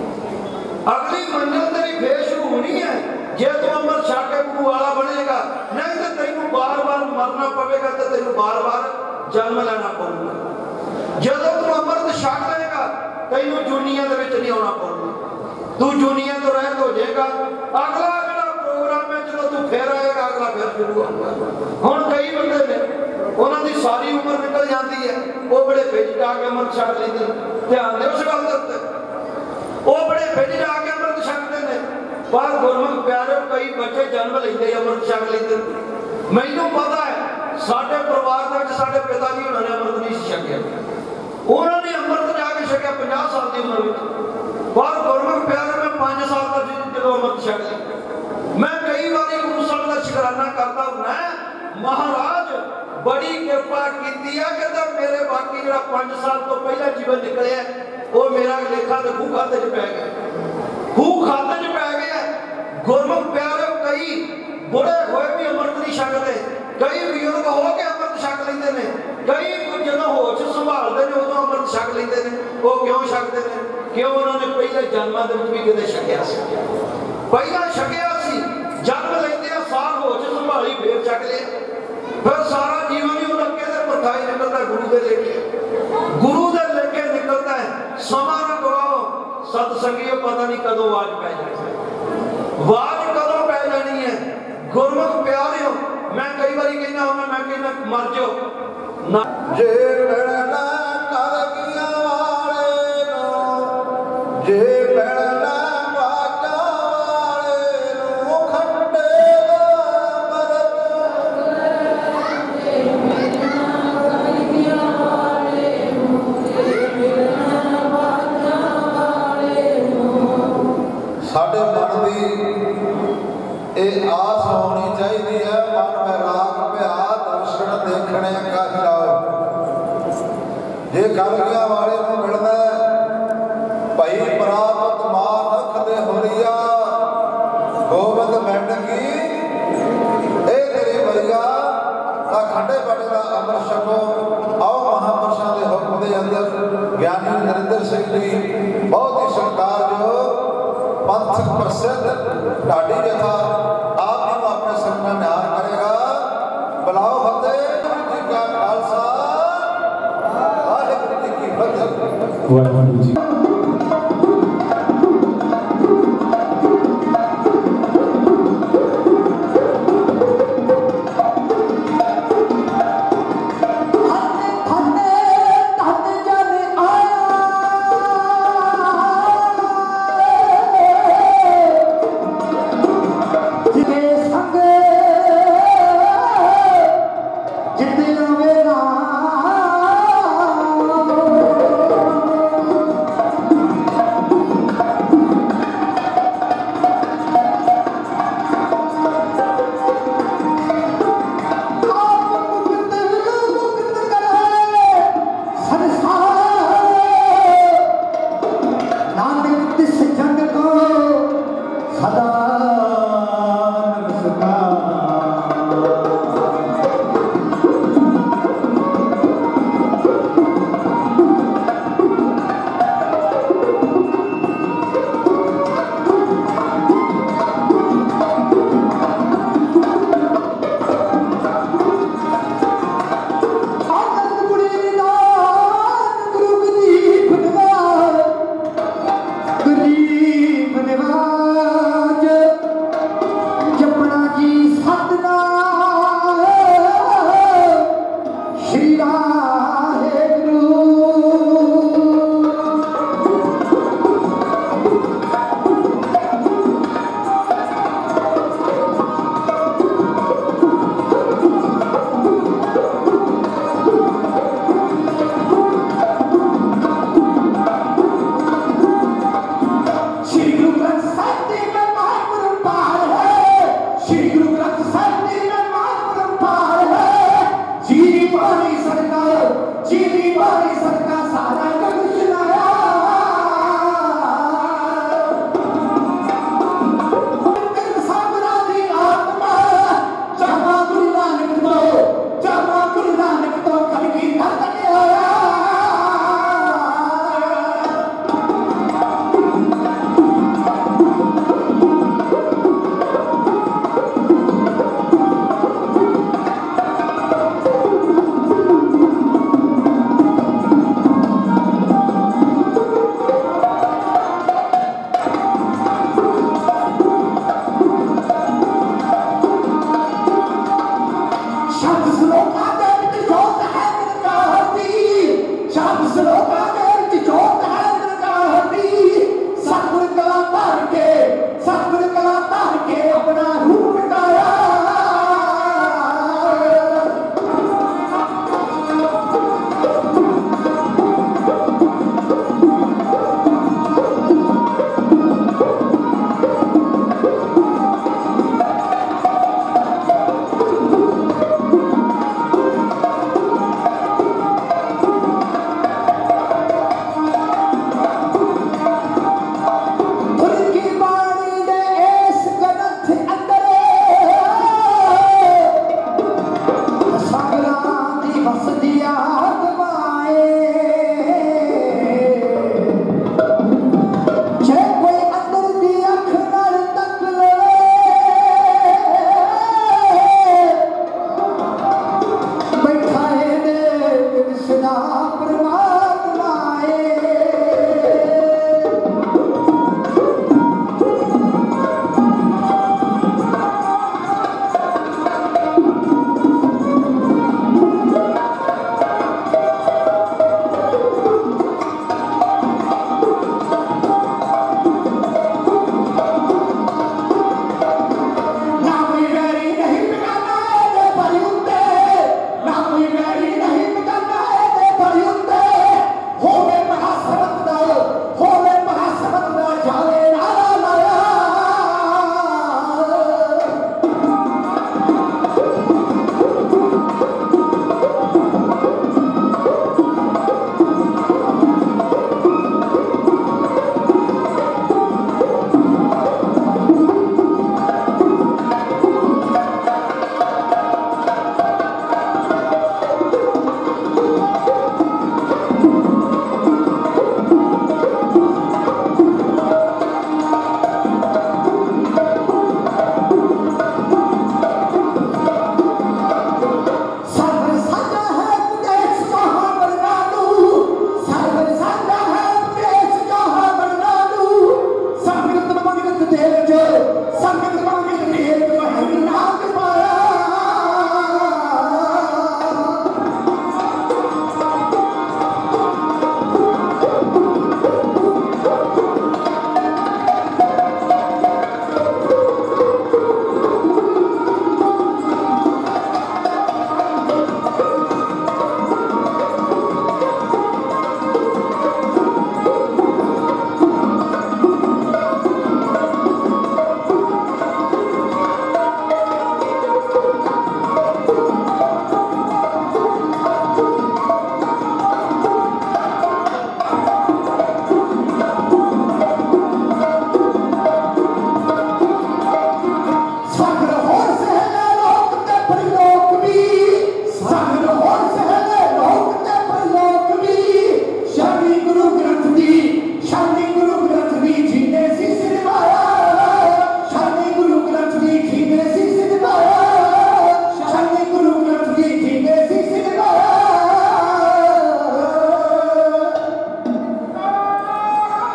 अगली मंजिल तेरी फिर शुरू होनी है जे तू अमृत छक के गुरु वाला बनेगा। नहीं तो तेनू बार बार मरना पवेगा, तो तेनू बार बार जन्म लेना पवेगा। जदों तू अमृत छक लेगा तेनू दुनिया दे विच नहीं आना पवेगा, तू दुनिया तो रहत हो जाएगा। अगला अगला प्रोग्राम है जो तू फिर आएगा, अगला फिर शुरू होगा। हुण कई बंदे ने उन्हां दी सारी उम्र निकल जाती है, वो बड़े भिज जाके अमृत छक लेंदे। ध्यान दे उस गल दे उत्ते, वो बड़े भिज जाके अमृत छकदे ने। पर गुरमुख प्यारे कई बच्चे जन्म लेंदे अमृत छक लेंदे। मैनूं पता है साडे परिवार दे विच साडे पिता जी हुणां ने अमृत नहीं छकिया, उन्होंने अमृत जाके छकिया पचास साल की उम्र में। पर गुरमुख प्यारे मैं पांच साल का जो अमृत छक लिया। मैं कई बार गुरु साहब का शुकराना करता हूं, महाराज बड़ी कृपा की है कि मेरे बाकी जो पांच साल तो पहला जीवन निकले वो मेरा लेखा तो खूह खाते च पै गया, खूह खाते च पै गया। गुरमुख प्यारे कई बुढ़े होए भी अमृत नहीं छकते, कई बुजुर्ग हो के अमृत छक लेंदे ने, कई जो होश संभालते हैं उदों अमृत छक लेंदे ने। वो क्यों छकते हैं? क्यों उन्होंने पहले जन्मां दे विच भी किते छकिया सी, पहला छकिया सी, जन्म लेंदे साल होश संभाली फिर छक लिया, फिर सारा जीवन ही उन्हें कहते परथाई निकलता है। गुरु दे लेके गुरु दे लेके निकलता है। समा न गवाओ सतसंगियों, पता नहीं कदों आवाज पै जानी है, आवाज कदों पै जानी है। गुरमुख प्यारे हो, मैं कई बार कहना हूं, मैं कहना मर जाओ ना जे मिलना कर गया वाले नो, जे मिलना बाजा वाले नो, खंडे दा मरत जे मिलना कर गया वाले नो, जे मिलना बाजा वाले नो। साडे मन दी ਇਹ ਆਸ ਹੋਣੀ ਚਾਹੀਦੀ ਹੈ, ਮਨ ਵੈਰਾਗ ਪਿਆ ਦਰਸ਼ਨ ਦੇਖਣੇ ਕਾ ਚਾਓ। ਜੇ ਕਲਗੀਆਂ ਵਾਲੇ ਨੂੰ ਮਿਲਦਾ ਭਾਈ ਪ੍ਰਾਪਤ ਮਾਨਖ ਦੇ ਹੋਰੀਆ ਗੋਬਿੰਦ ਮਿੰਡ ਕੀ ਇਹ ਤੇਰੀ ਵਰਿਆ ਆ ਖੰਡੇ ਬਾਟੇ ਦਾ ਅੰਮ੍ਰਿਤ ਛਕੋ। ਆਓ ਮਹਾਂਪੁਰਸ਼ਾਂ ਦੇ ਹੁਕਮ ਦੇ ਅੰਦਰ ਗਿਆਨੀ ਨਰਿੰਦਰ ਸਿੰਘ ਜੀ ਬਹੁਤ ਹੀ ਸਤਿਕਾਰਯੋਗ पंथक प्रसिद्ध ढाडी जथा आप जी को अपने संग में ध्यान करेगा। बुलाओ फतेह जी का खालसा, वाहिगुरू जी की फतेह। वाहिगुरू जी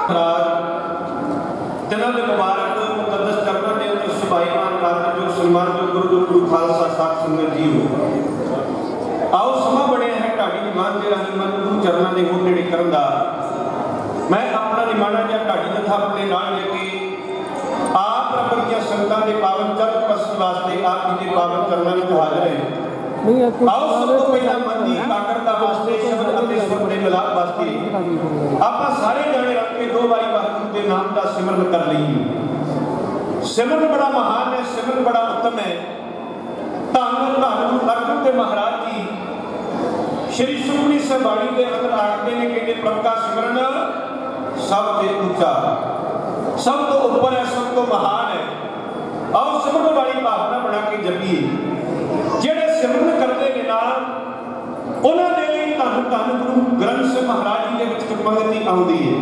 तिन्हां दे मुबारक मुकद्दस चरणों के अंदर सुभाईमान कादरयोग सन्मानयोग गुरु गुरु खालसा साध संगत जी हो। आओ समा बने है ढाडी निमान के राही मन गुरु चरणों के होठ नेड़े करन दा। मैं अपना निमाना जिहा ढाडी जत्था अपने नाल लेके आप रब दी संगतां दे पावन चरण स्पर्श वास्ते आप जी दे पावन चरणों में हाजिर है। आओ सब तो पहला मन की एकाग्रता वास्ते शब्द अते सुर दे मिलाप वास्ते आपां सारे जाने रल के दो बारी वाहिगुरू के नाम का सिमरन कर लईए। सिमरन बड़ा महान है, सिमरन बड़ा उत्तम है। धन धन गुरु अर्जन देव महाराज जी श्री सुखमनी ਸਾਹਿਬ ਬਾਣੀ ਦੇ ਅੰਦਰ ਆਖਦੇ ਨੇ ਕਿ ਪ੍ਰਭ ਦਾ ਸਿਮਰਨ ਸਭ ਤੋਂ ਉੱਚਾ, ਸਭ ਤੋਂ ਉੱਪਰ ਹੈ, ਸਭ ਤੋਂ ਮਹਾਨ ਹੈ। ਆਓ ਸਿਮਰਨ ਵਾਲੀ ਭਾਵਨਾ ਬਣਾ ਕੇ ਜਪੀਏ। ਜਿਹੜੇ ਸਿਮਰਨ ਕਰਦੇ ਨੇ ਨਾਲ ਉਹਨਾਂ ਦੇ ਲਈ ਧੰਨ ਧੰਨ ਗੁਰੂ ਗ੍ਰੰਥ ਸਾਹਿਬ ਮਹਾਰਾਜ ਜੀ ਦੇ ਵਿੱਚ ਇੱਕ ਪੰਗਤੀ ਆਉਂਦੀ ਹੈ।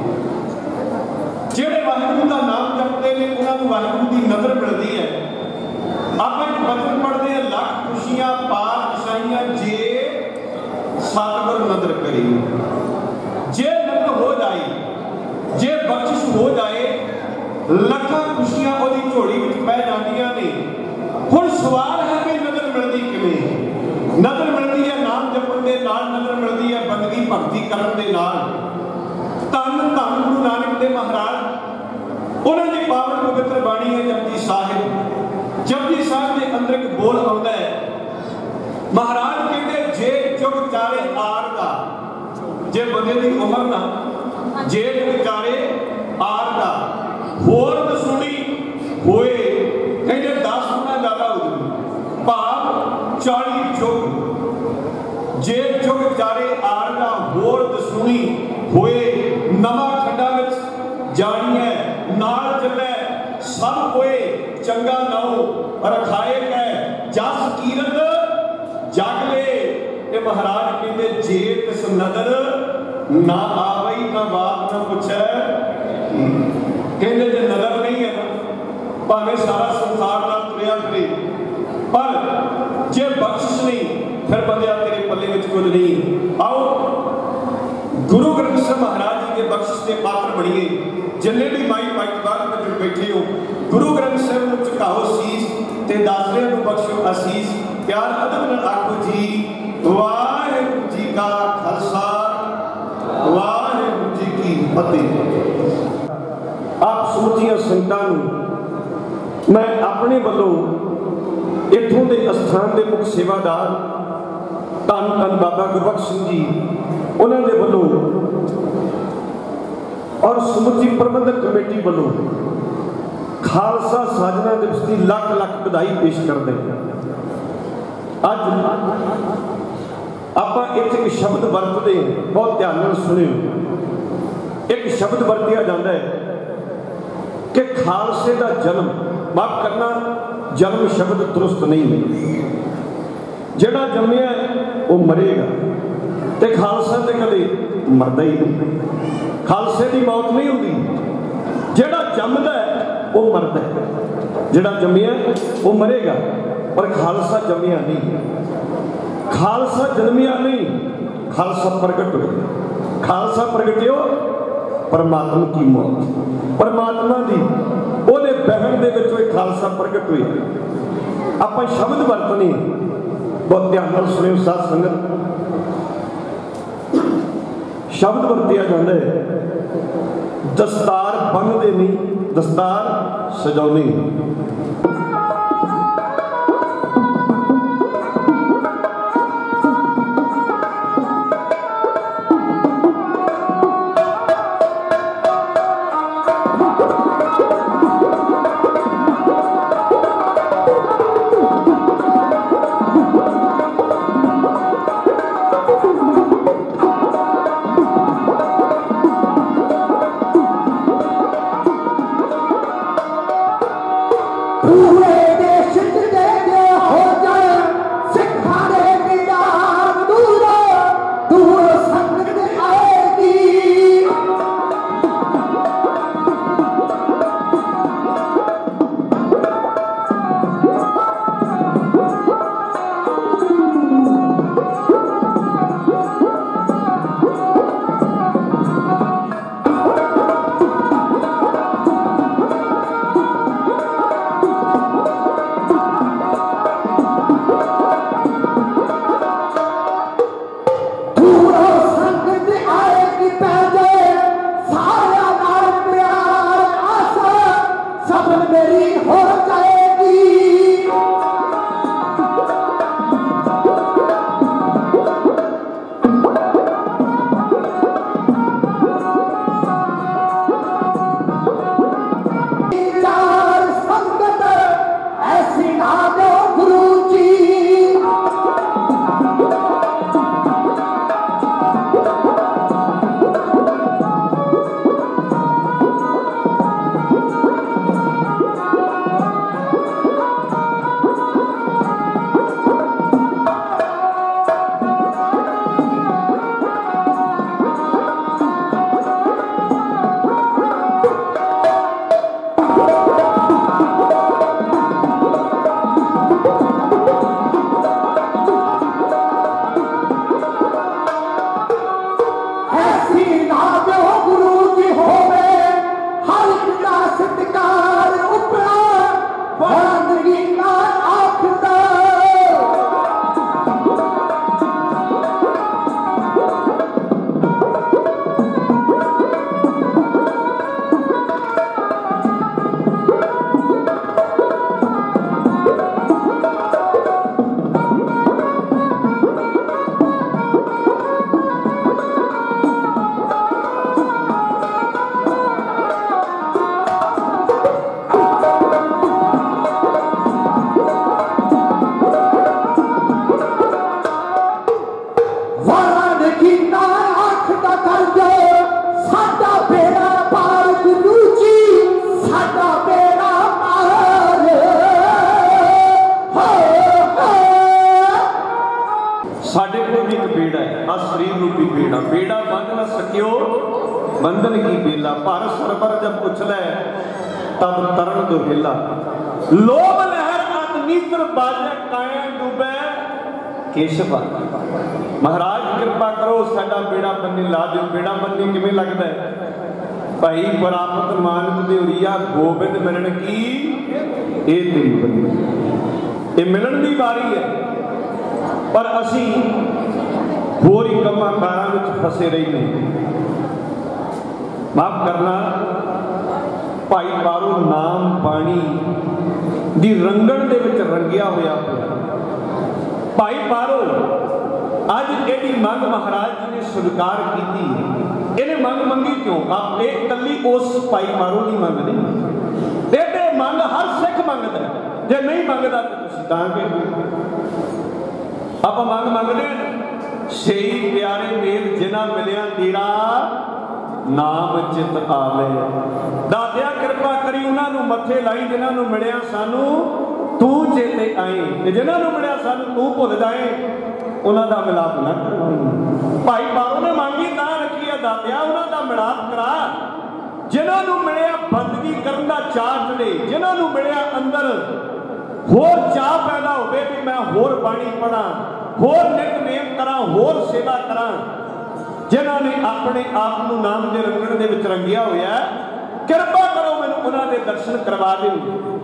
ਜਿਹੜੇ ਵਾਹਿਗੁਰੂ ਦਾ ਨਾਮ ਜਪਦੇ ਨੇ ਉਹਨਾਂ ਨੂੰ ਵਾਹਿਗੁਰੂ ਦੀ ਨਜ਼ਰ ਮਿਲਦੀ ਹੈ। ਆਪਾਂ ਇੱਕ ਬਚਨ ਪੜ੍ਹਦੇ ਹਾਂ, ਲੱਖ ਖੁਸ਼ੀਆਂ ਪਾਰ ਨਿਸ਼ਾਨੀਆਂ ਜੇ ਸਤਿਗੁਰ ਨਦਰ ਕਰੀ। ਜੇ ਨਦਰ ਹੋ ਜਾਏ, ਜੇ ਬਖਸ਼ਿਸ਼ ਹੋ ਜਾਏ, ਲੱਖਾਂ ਖੁਸ਼ੀਆਂ ਉਹਦੀ ਝੋਲੀ ਵਿੱਚ ਪੈ ਜਾਂਦੀਆਂ ਨੇ। ਹੁਣ ਸਵਾਲ ਹੈ ਕਿ ਨਦਰ ਮਿਲਦੀ ਕਿਵੇਂ? ਨਦਰ ਮਿਲਦੀ ਹੈ ਨਾਮ ਜਪਣ ਦੇ ਨਾਲ, ਨਦਰ ਮਿਲਦੀ ਹੈ ਬੰਦਗੀ ਭਗਤੀ ਕਰਨ ਦੇ ਨਾਲ। ਧੰਨ ਧੰਨ ਗੁਰੂ ਨਾਨਕ ਦੇਵ ਮਹਾਰਾਜ ਉਹਨਾਂ ਦੀ ਪਾਵਨ ਪਵਿੱਤਰ ਬਾਣੀ ਹੈ ਜਪਜੀ ਸਾਹਿਬ। ਜਪਜੀ ਸਾਹਿਬ ਦੇ ਅੰਦਰ ਇੱਕ ਬੋਲ ਆਉਂਦਾ ਹੈ, ਮਹਾਰਾਜ ਕਹਿੰਦੇ ਜੇ ਜੁਗ ਚਾਰੇ ਆਰ ਦਾ, ਜੇ ਬੰਦੇ ਦੀ ਉਮਰ ਨਾ ਜੇ ਜੁਗ ਚਾਰੇ ਆਰ ਦਾ ਹੋਰ ਦਸੂਣੀ ਹੋਏ, ਕਹਿੰਦੇ ਦਸ ਗੁਣਾ ਜ਼ਿਆਦਾ ਹੋ ਜੂ, ਭਾਵ ਚਾਲੀ ਜੁਗ। ਜੇ ਜੁਗ ਚਾਰੇ ਆਰ ਦਾ ਹੋਰ ਦਸੂਣੀ ਹੋਏ, ਨਵਾਂ ਖੰਡਾ ਵਿੱਚ ਜਾਣੀਐ ਨਾਲ ਚੱਲੈ ਸਭ ਕੋਏ, ਚੰਗਾ ਨਾਉ ਰਖਾਏ ਕੈ ਜਸ ਕੀਰਤ ਜਗ ਲੈ। ਇਹ ਮਹਾਰਾਜ ਕਹਿੰਦੇ ਜੇ ਤਿਸ ਨਦਰ ਨਾ ਆਵਈ ਨਾ ਬਾਤ ਨਾ ਪੁੱਛੈ। ਕਹਿੰਦੇ ਜੇ ਨਦਰ ਨਹੀਂ ਹੈ ਭਾਵੇਂ ਸਾਰਾ ਸੰਸਾਰ ਨਾਲ ਤੁਰਿਆ ਫਿਰੇ, ਪਰ ਜੇ ਬਖਸ਼ਿਸ਼ ਨਹੀਂ ਫਿਰ ਬੰਦਿਆ ਤੇਰੇ ਪੱਲੇ ਵਿੱਚ ਕੁਝ ਨਹੀਂ। ਆਓ ਗੁਰੂ ਗ੍ਰੰਥ ਸਾਹਿਬ ਮਹਾਰਾਜ ਜੀ ਦੇ ਬਖਸ਼ਿਸ਼ ਦੇ ਪਾਤਰ ਬਣੀਏ। ਜਿੰਨੇ ਵੀ ਮਾਈ ਪਾਈਵਾਰ ਵਿੱਚ ਬੈਠੇ ਹੋ, ਗੁਰੂ ਗ੍ਰੰਥ ਸਾਹਿਬ ਨੂੰ ਝੁਕਾਓ ਸੀਸ ਤੇ ਦਾਸਰਿਆਂ ਨੂੰ ਬਖਸ਼ੋ ਅਸੀਸ। ਪਿਆਰ ਅਦਬ ਨਾਲ ਆਖੋ ਜੀ ਵਾਹਿਗੁਰੂ ਜੀ ਕਾ ਖਾਲਸਾ, ਵਾਹਿਗੁਰੂ ਜੀ ਕੀ ਫਤਿਹ। ਆਪ ਸਮੁੱਚੀਆਂ ਸੰਗਤਾਂ ਨੂੰ ਮੈਂ ਆਪਣੇ ਵੱਲੋਂ ਇੱਥੋਂ ਦੇ ਅਸਥਾਨ ਦੇ ਮੁੱਖ ਸੇਵਾਦਾਰ ਧੰਨ ਧੰਨ ਬਾਬਾ ਗੁਰਬਖਸ਼ ਸਿੰਘ ਜੀ ਉਹਨਾਂ ਦੇ ਵੱਲੋਂ ਔਰ ਸਮੁੱਚੀ ਪ੍ਰਬੰਧਕ ਕਮੇਟੀ ਵੱਲੋਂ ਖਾਲਸਾ ਸਾਜਨਾ ਦਿਵਸ ਦੀ ਲੱਖ ਲੱਖ ਵਧਾਈ ਪੇਸ਼ ਕਰਦੇ ਹਾਂ। ਅੱਜ ਆਪਾਂ ਇੱਥੇ ਇੱਕ ਸ਼ਬਦ ਵਰਤਦੇ ਹਾਂ, ਬਹੁਤ ਧਿਆਨ ਨਾਲ ਸੁਣਿਓ। ਇੱਕ ਸ਼ਬਦ ਵਰਤਿਆ ਜਾਂਦਾ ਹੈ ਕਿ ਖਾਲਸੇ ਦਾ ਜਨਮ, ਮਾਫ ਕਰਨਾ ਜਨਮ ਸ਼ਬਦ ਦਰੁਸਤ ਨਹੀਂ ਹੈ। ਜਿਹੜਾ ਜੰਮਿਆ ਉਹ ਮਰੇਗਾ ਤੇ ਖਾਲਸਾ ਤੇ ਕਦੇ ਮਰਦਾ ਹੀ ਨਹੀਂ। ਖਾਲਸੇ ਦੀ ਮੌਤ ਨਹੀਂ ਹੁੰਦੀ। ਜਿਹੜਾ ਜੰਮਦਾ ਉਹ ਮਰਦਾ, ਜਿਹੜਾ ਜੰਮਿਆ ਉਹ ਮਰੇਗਾ, ਪਰ ਖਾਲਸਾ ਜੰਮਿਆ ਨਹੀਂ। ਖਾਲਸਾ ਜਨਮਿਆ ਨਹੀਂ, ਖਾਲਸਾ ਪ੍ਰਗਟ ਹੋਇਆ। ਖਾਲਸਾ ਪ੍ਰਗਟਿਓ ਪਰਮਾਤਮਾ ਕੀ ਮੌਤ, ਪਰਮਾਤਮਾ ਦੀ ਉਹਦੇ ਬਹਿਣ ਦੇ ਵਿੱਚ ਉਹ ਖਾਲਸਾ ਪ੍ਰਗਟ ਹੋਇਆ। ਆਪਾਂ ਸ਼ਬਦ ਵਰਤਨੇ, ਬਹੁਤ ਧਿਆਨ ਨਾਲ ਸੁਣਿਓ ਸਾਧ ਸੰਗਤ। ਸ਼ਬਦ ਵਰਤਿਆ ਜਾਂਦਾ ਹੈ ਦਸਤਾਰ ਬੰਨ੍ਹਦੇ ਨਹੀਂ, ਦਸਤਾਰ ਸਜਾਉਂਦੇ। सफल मेरी हो जाएगी। चार संगत ऐसी ना दो गुरु जी, बंधन की बेला पर सरबर जब उछले तब तरन दो हिला, लोभ लहर अत नीत्र बाजे काया डूबे केशव। महाराज कृपा करो साडा बेड़ा बन्नी ला दिओ। बेड़ा बन्नी किवें लगदा है? भाई प्राप्त मानक देवरिया गोबिंद मिलन की ये तेरी बन्नी, ये मिलन की वारी है। पर असी होर ही कमां कारां विच फसे रही नहीं। माफ करना भाई पारो नाम बाणी दी रंगण दे विच रंगिया होया पिया। भाई पारो अज एडी मंग महाराज जी ने स्वीकार की। इन्हें मंग मंगी क्यों? आप एक कली उस भाई पारो की मंग नहीं, एडे मंग हर सिख मंगदा। जे नहीं मंगदा तो तुसीं तां के आपां मंग मंगदे सही प्यारे मेल जिन्हां मिलिया तेरा नाम चित आवे। दादिया कृपा करी उन्होंने मथे लाई जिन्होंने मिलिया सानू तू चेते आए, जिन्होंने मिलिया सानू तू भुल जाए, उन्होंने मिलाप न करवाई। भाई बाबू ने मांगी ना रखी है दादिया, उन्होंने मिलाप करा। जिन्होंने मिलिया बंदगी करने का चाह चढ़े, जिन्होंने मिलिया अंदर होर चाह पैदा हो भी मैं होर बाणी पढ़ा, होर नितनेम करा, होर सेवा करा, जिन्होंने अपने आप को नाम के रंगण के विच रंगिया होया, कृपा करो मैनूं उन्होंने दर्शन करवा दो।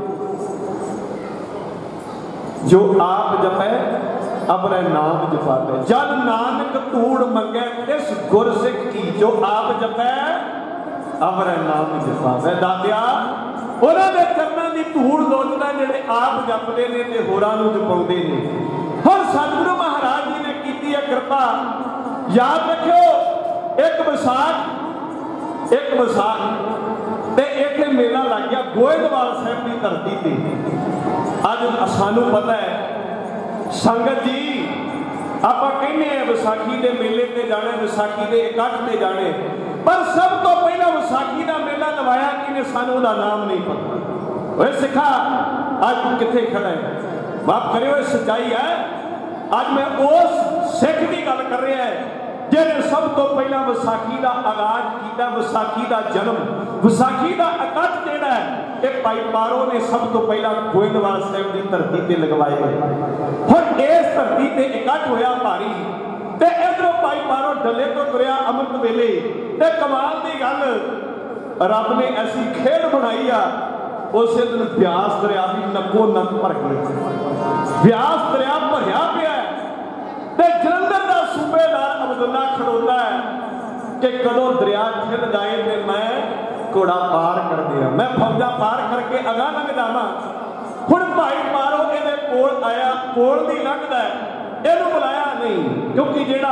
जो आप जपै अपने नाम जपावे, जब नानक धूड़ मंगे तिस गुर सिख की। जो आप जपै अपने नाम जपावे। दादिया उन्होंने चरणों की धूड़ लोचदा जिहड़े आप जपदे ने ते होरां नूं जपाउंदे ने। हुण सतगुरु महाराज जी ने कीती है कृपा। याद रखियो एक विसाख एक विसाख ते इत्थे मेला लग गया गोइंदवाल साहिब की धरती ते। अज सानू पता है संगत जी, आप कहने विसाखी के मेले ते जाने, विसाखी के इकट्ठ ते जाने, पर सब तो पहला विसाखी का मेला लवाया किने सानू दा नाम नहीं पता। ओए सिखा अज किथे खड़ा है? माफ करियो सच्चाई है। अज मैं उस सिख की गल कर रहा है जिन्हें सब तो पहला विसाखी का आगाज किया, विसाखी का जन्म, विसाखी का इकट्ठ जिहड़ा है ये भाई पारो ने सब तो पहला गोइंदवाल साहिब की धरती ते लगवाए। हुण इस धरती ते इकट्ठ होया भारी ते इधरों भाई पारो डले तो तुरिया अमृत वेले ते कमाल की गल रब ने ऐसी खेल बनाई आ। उस दिन ब्यास दरिया भी नक्को नक भर गए। ब्यास दरिया भरिया पिया ते जलंधर का सूबेदार अब्दुल्ला खड़ोता है कि कदों दरिया छिड़ जाए तो मैं घोड़ा पार कर दिया, मैं फौजा पार करके अगा लंघ जावा। हुण भाई पारो इहदे कोल आया, कोल दी लंघदा इहनूं बुलाया नहीं, क्योंकि जिहड़ा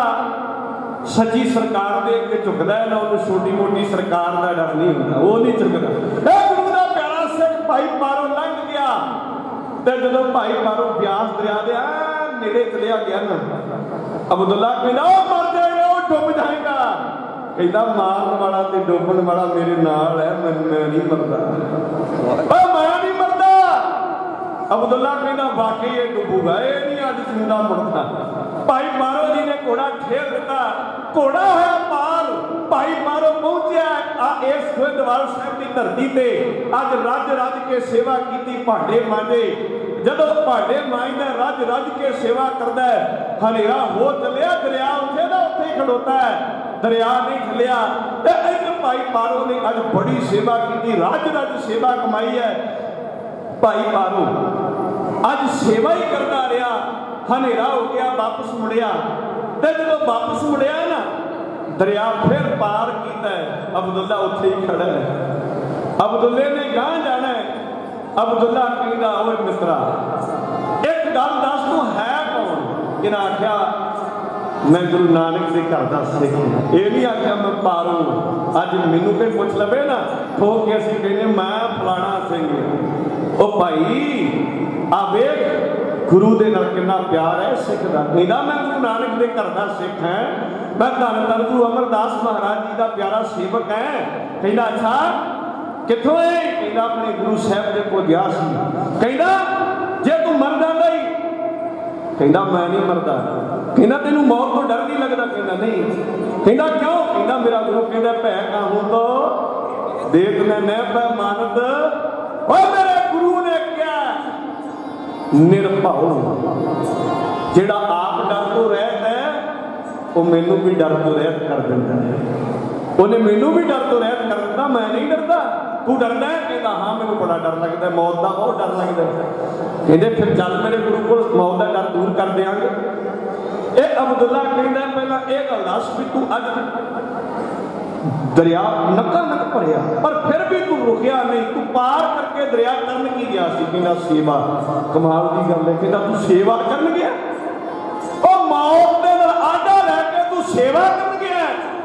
सच्ची सरकार दे अगे झुकदा है ना, उहनूं छोटी मोटी सरकार दा डर नहीं हुंदा, वो नहीं झुकदा। इह गुरु दा प्यारा सिख भाई पारो लंघ गया ते जदों भाई पारो ब्यास दरिया दे नेड़े चलिया गया ना, अब्दुल्ला कहंदा ओ मर जाएगा, ओ डुब जाएगा। कहता मारन वाला ते डुबन वाला मेरे नाल है, मैं मैं नहीं मरदा, ओ मैं नहीं मरदा। अब्दुल्ला कहता वाकई ये डुबूगा, ये नहीं अज जिंदा मुड़दा। भाई मारो जी ने घोड़ा ठेर दिता, घोड़ा है पार। भाई मारो पहुंचा आ इस गोइंदवाल साहब की धरती पे, अज रज रज के सेवा की, भांडे मांजे। जदों भांडे मांजदा रज रज के सेवा करदा है, हनेरा हो चलिया, दरिया उठे ना उठे ही खड़ोता है, दरिया नहीं चलिया। इधर भाई पारो ने अज बड़ी सेवा की, रज रज सेवा कमाई है। भाई पारो अज सेवा ही करता रहा, हनेरा हो गया, वापस मुड़िया। ते जदों वापस मुड़िया ना, दरिया फिर पार किया, अब्दुल्ला उत्थे ही खड़ा है। अब्दुल्ले ने गांह जाना है। अब्दुल्ला कहंदा ओए मित्रा एक गल दस, तू है कौन? इन्हें आख्या मैं गुरु नानक के घर का सिख हूं। ये नहीं आख्या मैं पारो। अज मैनू कोई पुछ लवे ना, ठोक के असीं कहने मैं फलाना सिंह। ओ भाई आ वेख गुरु दे नाल कितना प्यार है सिख दा। कहंदा मैं गुरु नानक के घर का सिख है, मैं धन धन गुरु अमरदास महाराज जी का प्यारा सेवक है। कहंदा अच्छा कित्थों है? कहंदा अपने गुरु साहब दे कोल गया सी। कहंदा जे तू मर जांदा ही? कहंदा मैं नहीं मरदा। कहंदा तेनू मौत तो डर नहीं लगदा? कहंदा नहीं। कहंदा क्यों? कहंदा मेरा गुरु कहंदा भै काहू तो देख मैं न पै मानद। ओ मेरे गुरु ने क्या निर्भव, जेड़ा आप डर तो रहता है वो मैनू भी डर तो रहत कर दिंदा है। उन्हें मैनू भी डर तो रहत कर दिंदा, मैं नहीं डरदा। तू डरदा है? कहंदा हाँ मैनू बड़ा डर लगदा, मौत का बहुत डर लगदा। कहंदे फिर चल मेरे गुरु कोल, मौत का डर दूर कर देंगे। ये अब्दुल्ला कहंदा पहला ये गल दस भी तू अज दरिया नक्का नक भरिया, पर फिर भी तू रुकिया नहीं, तू पार करके दरिया करन की गया सी? कहंदा सेवा। कमाल की गल है, कहंदा तू सेवा करन गया? ओ मौत दे नाल आडा लैके तू सेवा करन गया?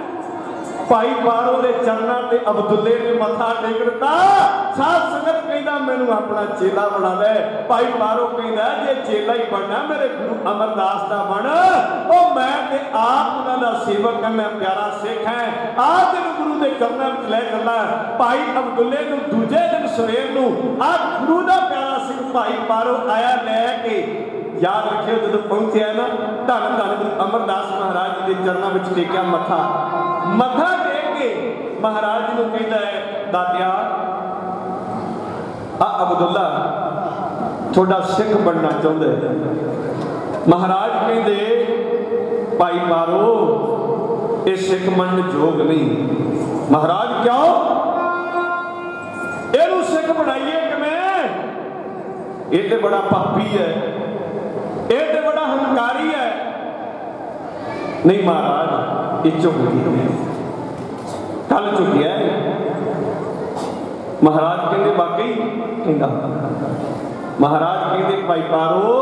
भाई पारो दे चरणा ते अब्दुल्ले ने मथा टेक दिता। साध संगत कहंदा मैनू अपना चेला बना ले। भाई पारो कहंदा जे चेला ही बनना मेरे गुरु अमरदास दा बन। ओ मैं ते आप उन्हां दा सेवक है, मैं प्यारा सिख है, आ तेन गुरु दे चरणा विच ले चला। भाई अब्दुल्ले नू दूजे दिन सवेर नू आ गुरु दा प्यारा सिख भाई पारो आया लैके। याद रखियो जब पहुंचे ना, धन धन गुरु अमरदास महाराज जी के चरणों में टेकिया मथा। मथा टेक के महाराज जी को कहता है दातिया आ अब्दुल्ला थोड़ा सिख बनना चाहते। महाराज कहते भाई पारो ये सिख मन जोग नहीं। महाराज क्यों? इनू सिख बनाइए किवें? ये तो बड़ा पापी है, ये तो बड़ा हंकारी है। नहीं महाराज ये चुक गई, कल चुकिया है। महाराज कहते वाकई? कहता महाराज कहते भाई पारो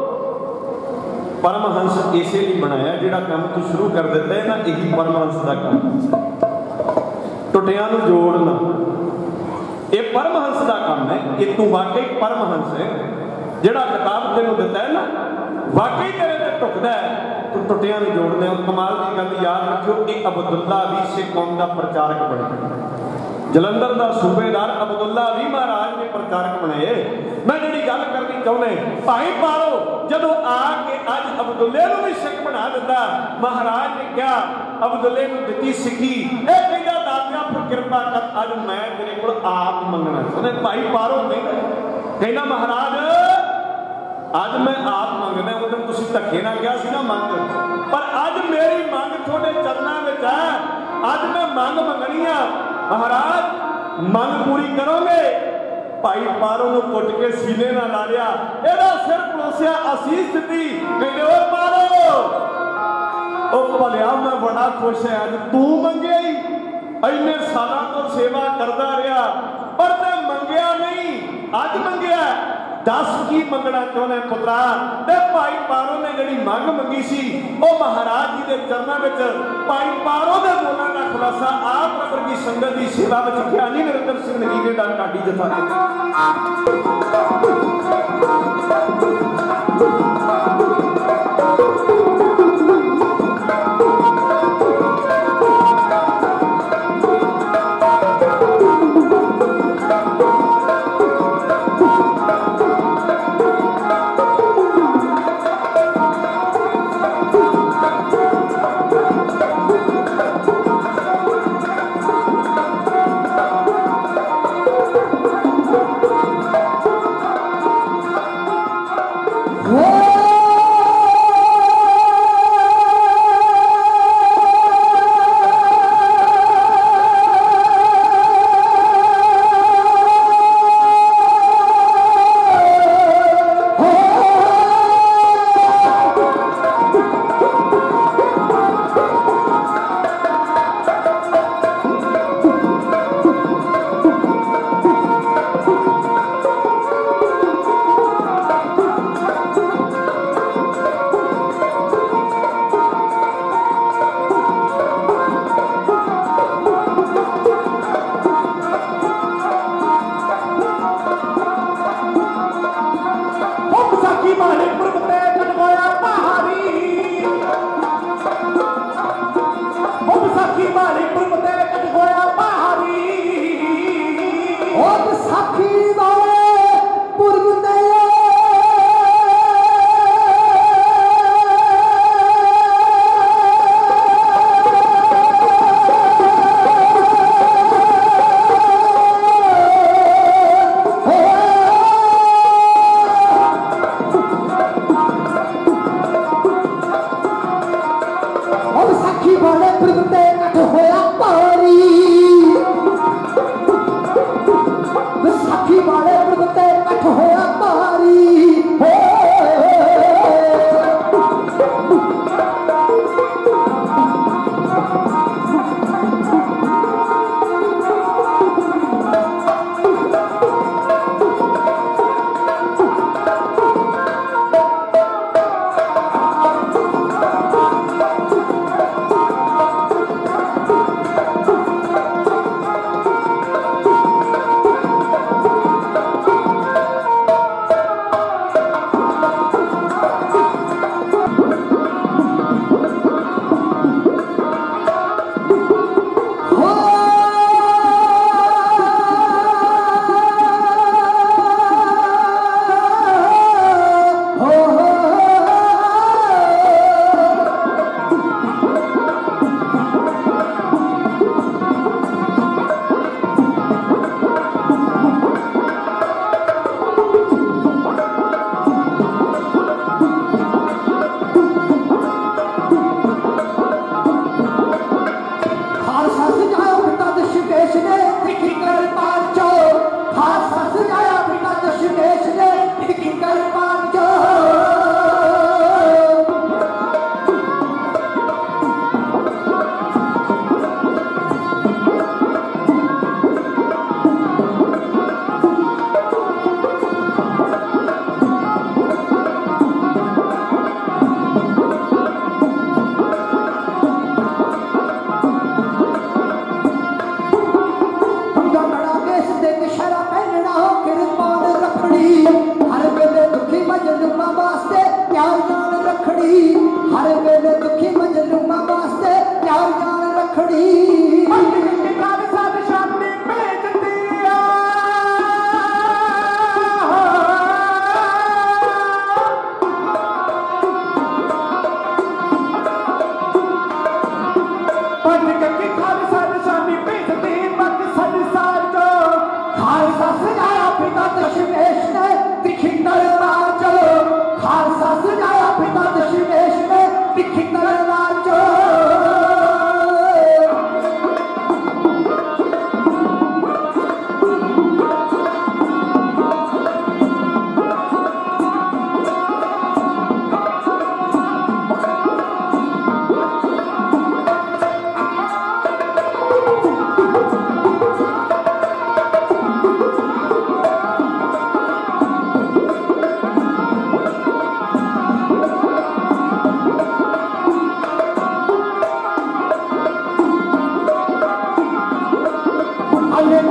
परमहंस इसे लिए बनाया, जिहड़ा काम तू शुरू कर दिता है ना, यही परमहंस का काम, टुटिया नूं जोड़ना। ये परमहंस का काम है। ये तू वाकई परमहंस है, जिहड़ा किताब तेनों दिता है ना, वाकई तेरे ते टुकदा है, तू टुटिया नूं जोड़ने। कमाल की गल याद रखियो, ये अब्दुल्ला भी सिख कौम का प्रचारक बने। जलंधर का सूबेदार अब्दुल्ला भी महाराज ने प्रचारक बनाए। मैं जी गल करनी चाहना, भाई पारो जदों आके अज अब्दुल्ले नूं भी सिख बना दिता। महाराज ने क्या अब्दुल्ले नूं दित्ती सिखी। ए कहंदा दातिया फिर कृपा कर, अज मैं तेरे कोल आप मंगना चाहुंदा। भाई पारो कहंदा महाराज अज मैं आप मंगना। उधर तुसीं धक्के नाल कहा सी ना मंग, पर अज मेरी मंग तुहाडे चरनां विच है। अज मैं मंग मंगनी आ। महाराज मंग पूरी करोगे? भाई पारो नूं कुट के सीने ना ला लिया, एदा सिर पलोसिया, असीस दी। कहंदे ओ पारो ओ भलिया मैं बड़ा खुश है, अज तू मंगे ही। इन्ने सालों तो सेवा करता रहा पर ते मंगया नहीं, अज मंगया। दस की मंगना चाहना पुत्रा। ते भाई पारो ने जिहड़ी मंग मंगी सी वो महाराज जी के चरणों में भाई पारो के बोलों का खुलासा आप नगर की संगत की सेवा में ज्ञानी नरेंद्र सिंह नगीने का ढाडी जथा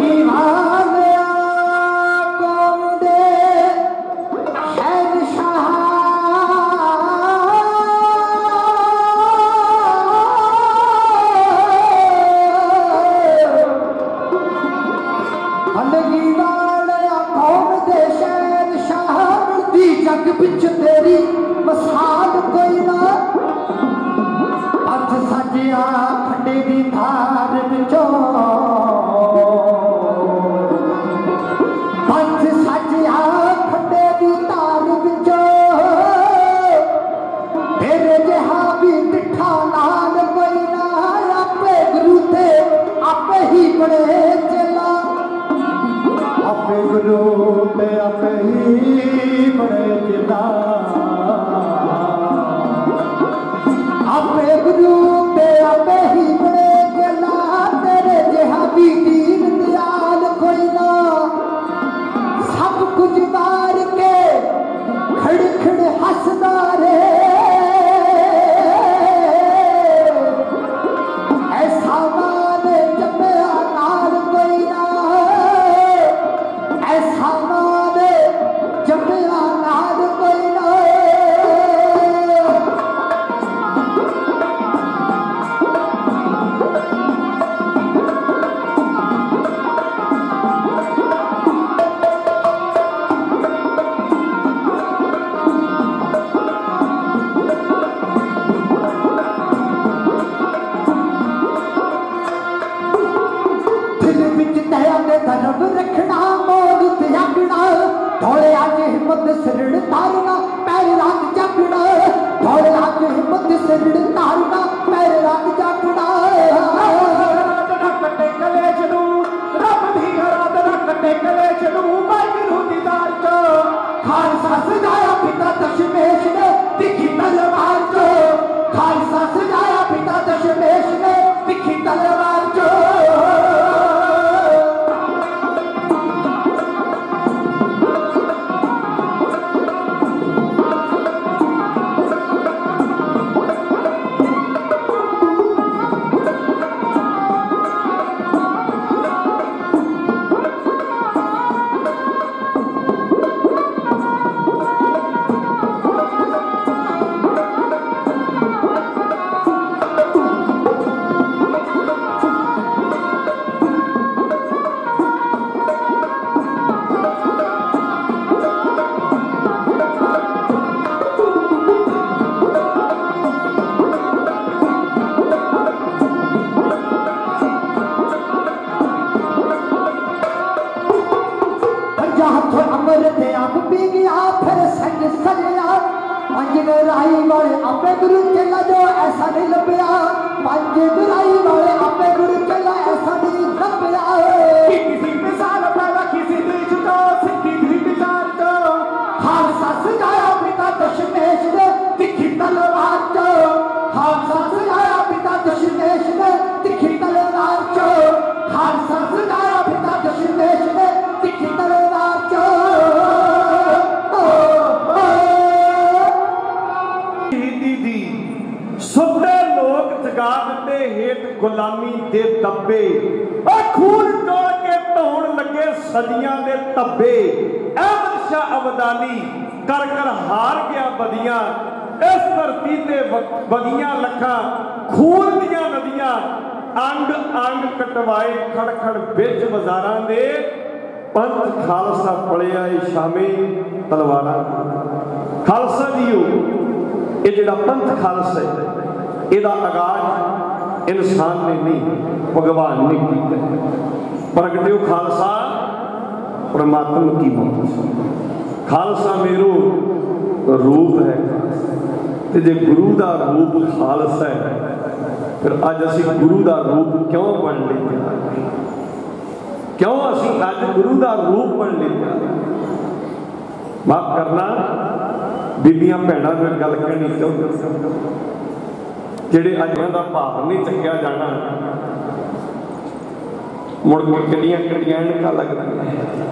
गुलामी दे दब्बे खून टोल के धोन लगे सदियां दे तब्बे अहमद शाह अब्दाली कर कर हार गया बदियां इस धरती ते बदियां लखा खून दियां नदियां अंग अंग कटवाए खड़ खड़ बिच बाजारां दे पंथ खालसा पलिया शामे तलवारां खालसा जीओ ये जिहड़ा पंथ खालसा है इहदा आगाज इंसान ने नहीं भगवान ने किया प्रगटियो खालसा परमात्मा की मौत खालसा मेरो रूप है ते जे गुरु का रूप खालसा है फिर अज असी गुरु का रूप क्यों बन लिया क्यों असी अज गुरु का रूप बन लिया माफ करना बीबियां भैणां में गल कहनी चाहूँगा ਜਿਹੜੇ ਅੱਜ ਦਾ ਭਾਰ नहीं ਚੱਕਿਆ जाना मुड़ के किड्डियां किड्डियां इनका लगदा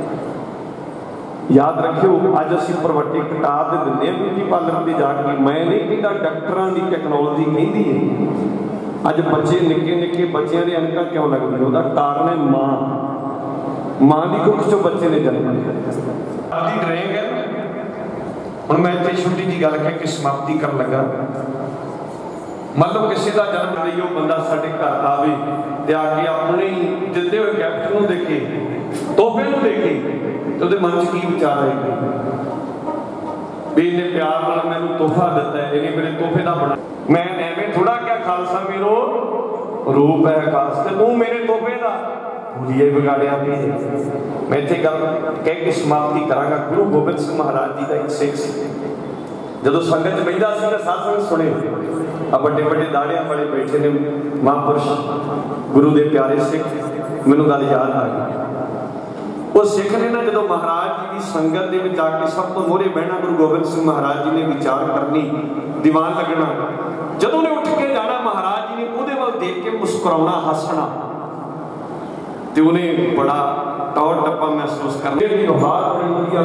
याद रखियो अज असी परवट्टी कटा दे दिंदे ब्यूटी पार्लर ते जाके मैं नहीं कहता डॉक्टरां दी टैक्नोलॉजी कहती है अज बच्चे निक्के निक्के बच्चों दे अनका क्यों लगदी ओहदा कारण है मां मां की कुख चो बच्चे ने जन्म लिया। आदि रहेगा हुण मैं इत्थे छोटी जी गल कह के समाप्ति कर लगा। मान लो किसी का जन्म लईओ बंदा साडे घर आवे ते आके अपने ही दिते हुए गिफ्ट नूं देखे, तोहफे नूं देखे, तो उहदे मन च की विचार आएगा भी इन्हें प्यार नाल मैनूं तोहफा दिता है, इन्हें मेरे तोहफे दा बना, मैं एवें थोड़ा क्या खालसा मेरो रूप है खास ते तू मेरे तोहफे दा भूलिए बिगाड़िया भी। मैं इत्थे गल कह के समाप्ति करांगा। गुरु गोबिंद सिंह महाराज जी का एक सिख सी, जदों संगत बहिंदा सी तां साध संगत सुणे आ बड़े बड़े दाड़ियां वाले बैठे ने महापुरुष गुरु दे प्यारे सिख, मैनूं गल याद आ गई। वो सिख ने ना जदों महाराज जी की संगत दे विच आके सब तो मोहरे बहना गुरु गोबिंद सिंह महाराज जी ने विचार करनी, दीवान लगना, जदों ने उठ के जाना महाराज जी ने उहदे वल देख के मुस्कुराउणा हसना, ते उन्हें बड़ा टौर टप्पा महसूस करना। व्यवहार बड़ी वधिया,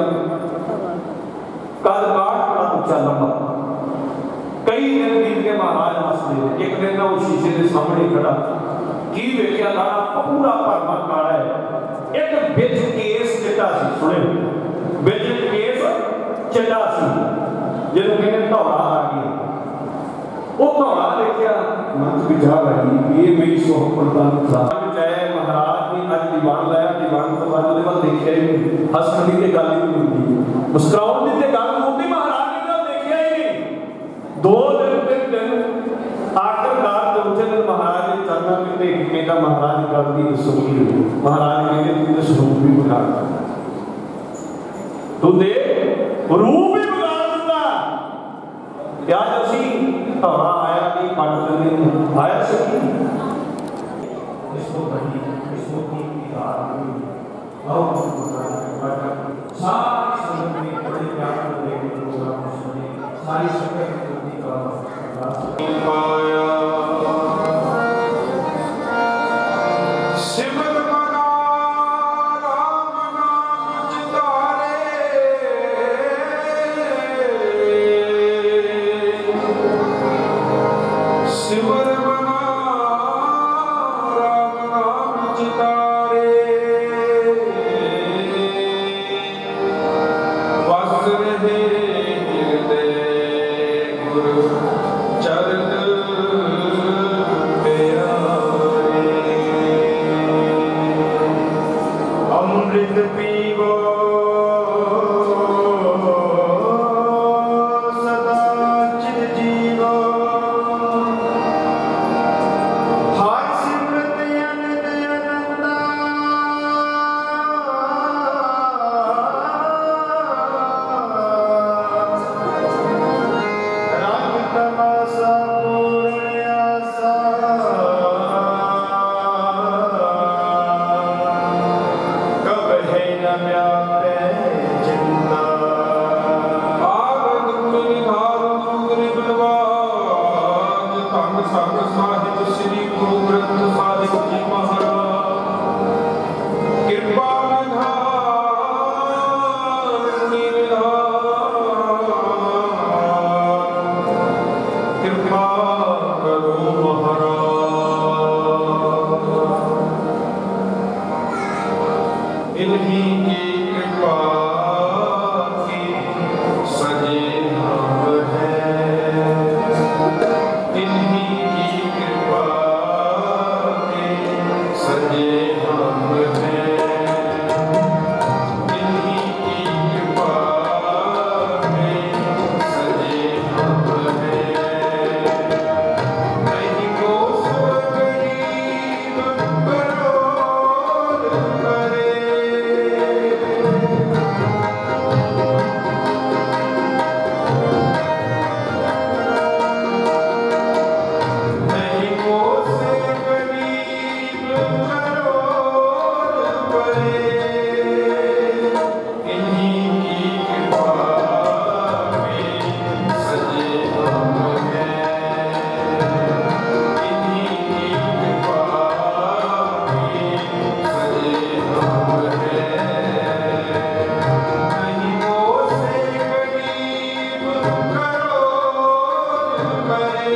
कद काठ बड़ा उच्चा लंबा, कई दिन बीत के महाराज हसदे। एक दिन ना वो शीशे के सामने खड़ा की वेखिया लाड़ा पूरा भरमा काला है, एक बिच केस चिट्टा सी, सुने बिच केस चिट्टा सी, जिन्हों कहते धौड़ा आ गया। वो धौड़ा देखिया मन च विचार आई ये मेरी सोहबत दा चाहे महाराज ने अज दीवान लाया, दीवान तो बाद उहदे वल देखिया ही हसन दी ते गल ही नहीं होंदी, मुस्कुराउण दी ते गल होंदी, महाराज ने गल देखिया ही नहीं। दो दिन तीन दिन आखिरकार चौथे दिन महाराज ने चरणों में देख के कहता महाराज गल दी दसोगी। महाराज कहते तू स्वरूप भी बिगाड़ तू दे रूप भी बिगाड़ दिता। क्या असी धौड़ा आया नहीं पट देने आया सकी इसको बड़ी इसको की रात और सारी संगत में बड़े प्यार से देखने प्रोग्राम सुने, सारी संगत की का पाया सिमर मना राम नाम चितारे, सिमर मना राम नाम चितारे, वस रहे हृदय गुरु चरण प्यारे। अमृत पीवो सदा चिर जीवो, हर सिमरत अनंत अनंता, रंग तमाशा पूर्ण आशा, कब है न व्यापे चिंता। आगत मुनि धार मुगरि बलवान, धन संग साहिब श्री गुरु ग्रंथ साहिब जी महाराज, कृपा निधान निधान, कृपा करो महाराज। इन्हीं की कृपा की सजे हम हैं, इन्हीं की कृपा के सजे हम हैं, इन्हीं की कृपा के सजे हम हैं। नहीं को सो गरीब करोड़ करे, नहीं को से गरीब करोड़ करे, इन्हीं की कृपा में सजे हम हैं, इन्हीं की कृपा में सजे हम हैं। नहीं को से गरीब करोड़ करे,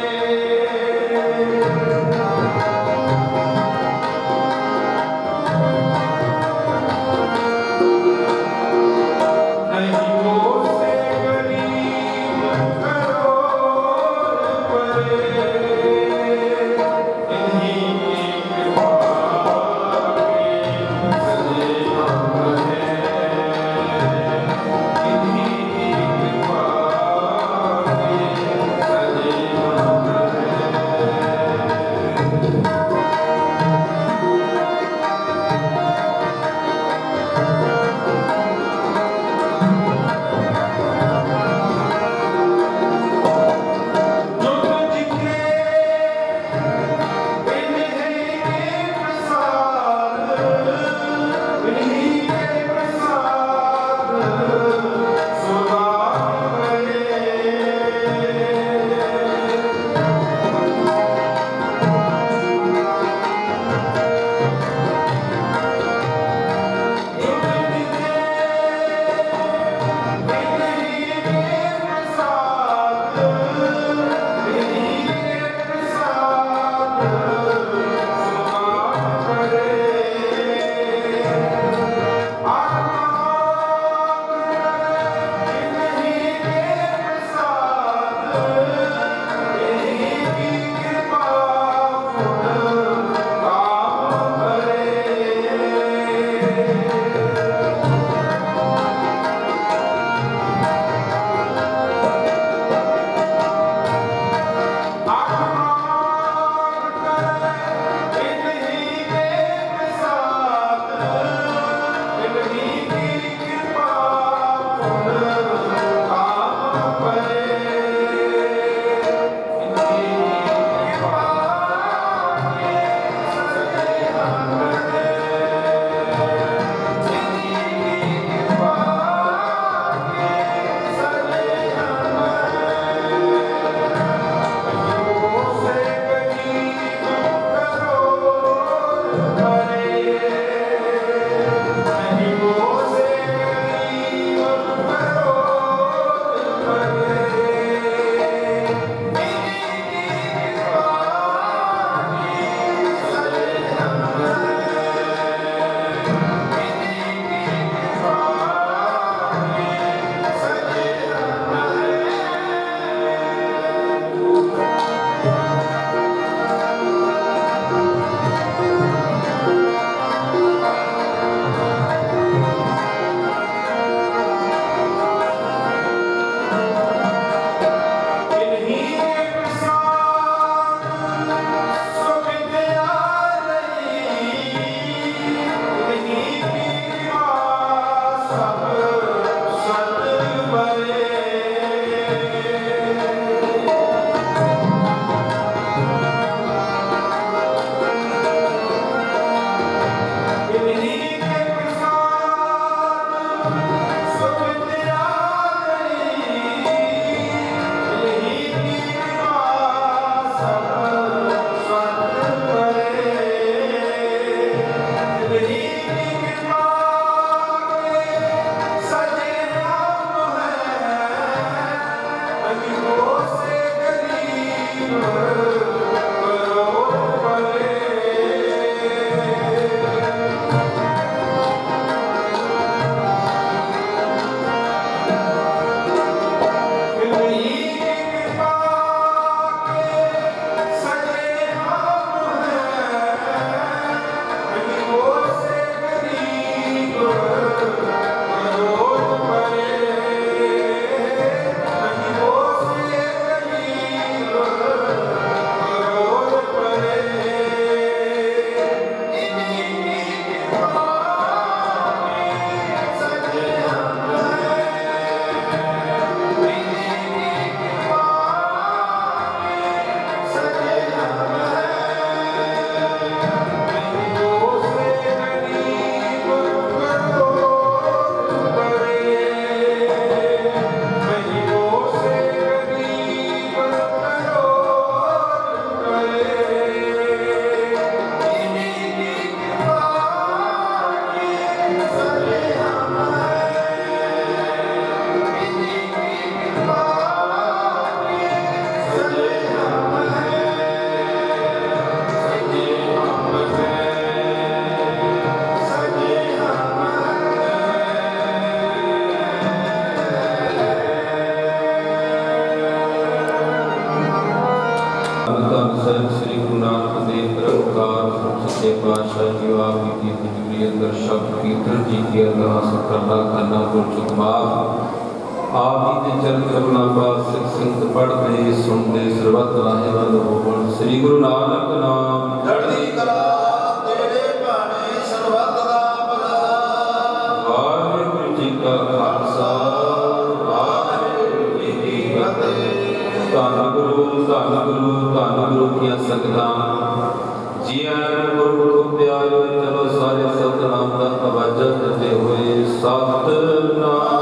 श्री गुरु नानक नाम चढ़ती कला तेरे भाने सर्वत दा भला। वाहिगुरु जी का खालसा वाहिगुरु जी की फतेह। धन गुरु धन गुरु धन गुरु की संगतां जियां गुरु प्यारे चलो सारे सतनाम का आवाज़ देते हुए सतनाम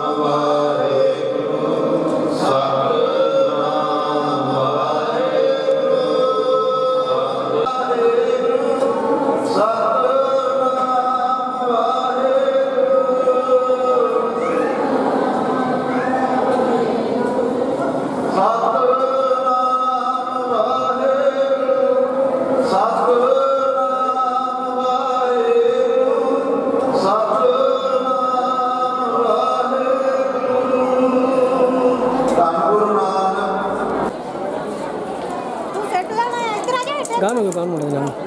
गानों के कान मुड़े जाना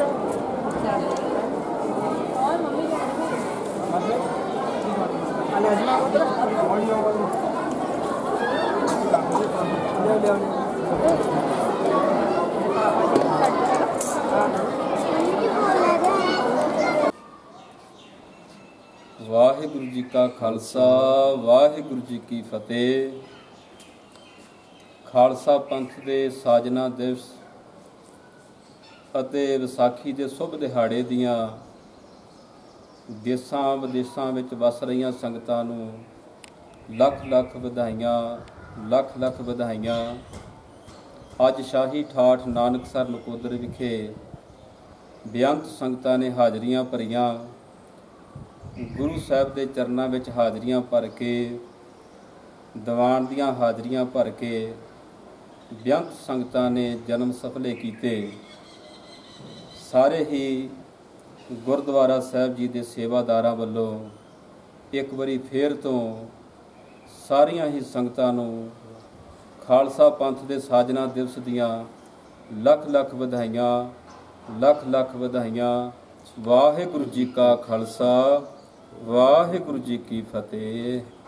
वाहिगुरु जी का खालसा वाहिगुरु जी की फतेह। खालसा पंथ के साजना दिवस ਅਤੇ ਵਿਸਾਖੀ ਦੇ ਸ਼ੁਭ ਦਿਹਾੜੇ ਦੀਆਂ ਦੇਸਾਂ ਵਿਦੇਸਾਂ ਵਿੱਚ ਵਸ ਰਹੀਆਂ ਸੰਗਤਾਂ ਨੂੰ ਲੱਖ ਲੱਖ ਵਧਾਈਆਂ ਲੱਖ ਲੱਖ ਵਧਾਈਆਂ। ਅੱਜ ਸ਼ਾਹੀ ਠਾਠ ਨਾਨਕਸਰ ਨਕੋਦਰ ਵਿਖੇ ਬੇਅੰਤ ਸੰਗਤਾਂ ਨੇ ਹਾਜ਼ਰੀਆਂ ਭਰੀਆਂ। ਗੁਰੂ ਸਾਹਿਬ ਦੇ ਚਰਨਾਂ ਵਿੱਚ ਹਾਜ਼ਰੀਆਂ ਭਰ ਕੇ ਦੀਵਾਨ ਦੀਆਂ ਹਾਜ਼ਰੀਆਂ ਭਰ ਕੇ ਬੇਅੰਤ ਸੰਗਤਾਂ ਨੇ ਜਨਮ ਸਫਲੇ ਕੀਤੇ। ਸਾਰੇ ਹੀ ਗੁਰਦੁਆਰਾ ਸਾਹਿਬ ਜੀ ਦੇ ਸੇਵਾਦਾਰਾਂ ਵੱਲੋਂ ਇੱਕ ਵਾਰੀ ਫੇਰ ਤੋਂ ਸਾਰੀਆਂ ਹੀ ਸੰਗਤਾਂ ਨੂੰ ਖਾਲਸਾ ਪੰਥ ਦੇ ਸਾਜਨਾ ਦਿਵਸ ਦੀਆਂ ਲੱਖ ਲੱਖ ਵਧਾਈਆਂ ਲੱਖ ਲੱਖ ਵਧਾਈਆਂ। ਵਾਹਿਗੁਰੂ ਜੀ ਕਾ ਖਾਲਸਾ ਵਾਹਿਗੁਰੂ ਜੀ ਕੀ ਫਤਿਹ।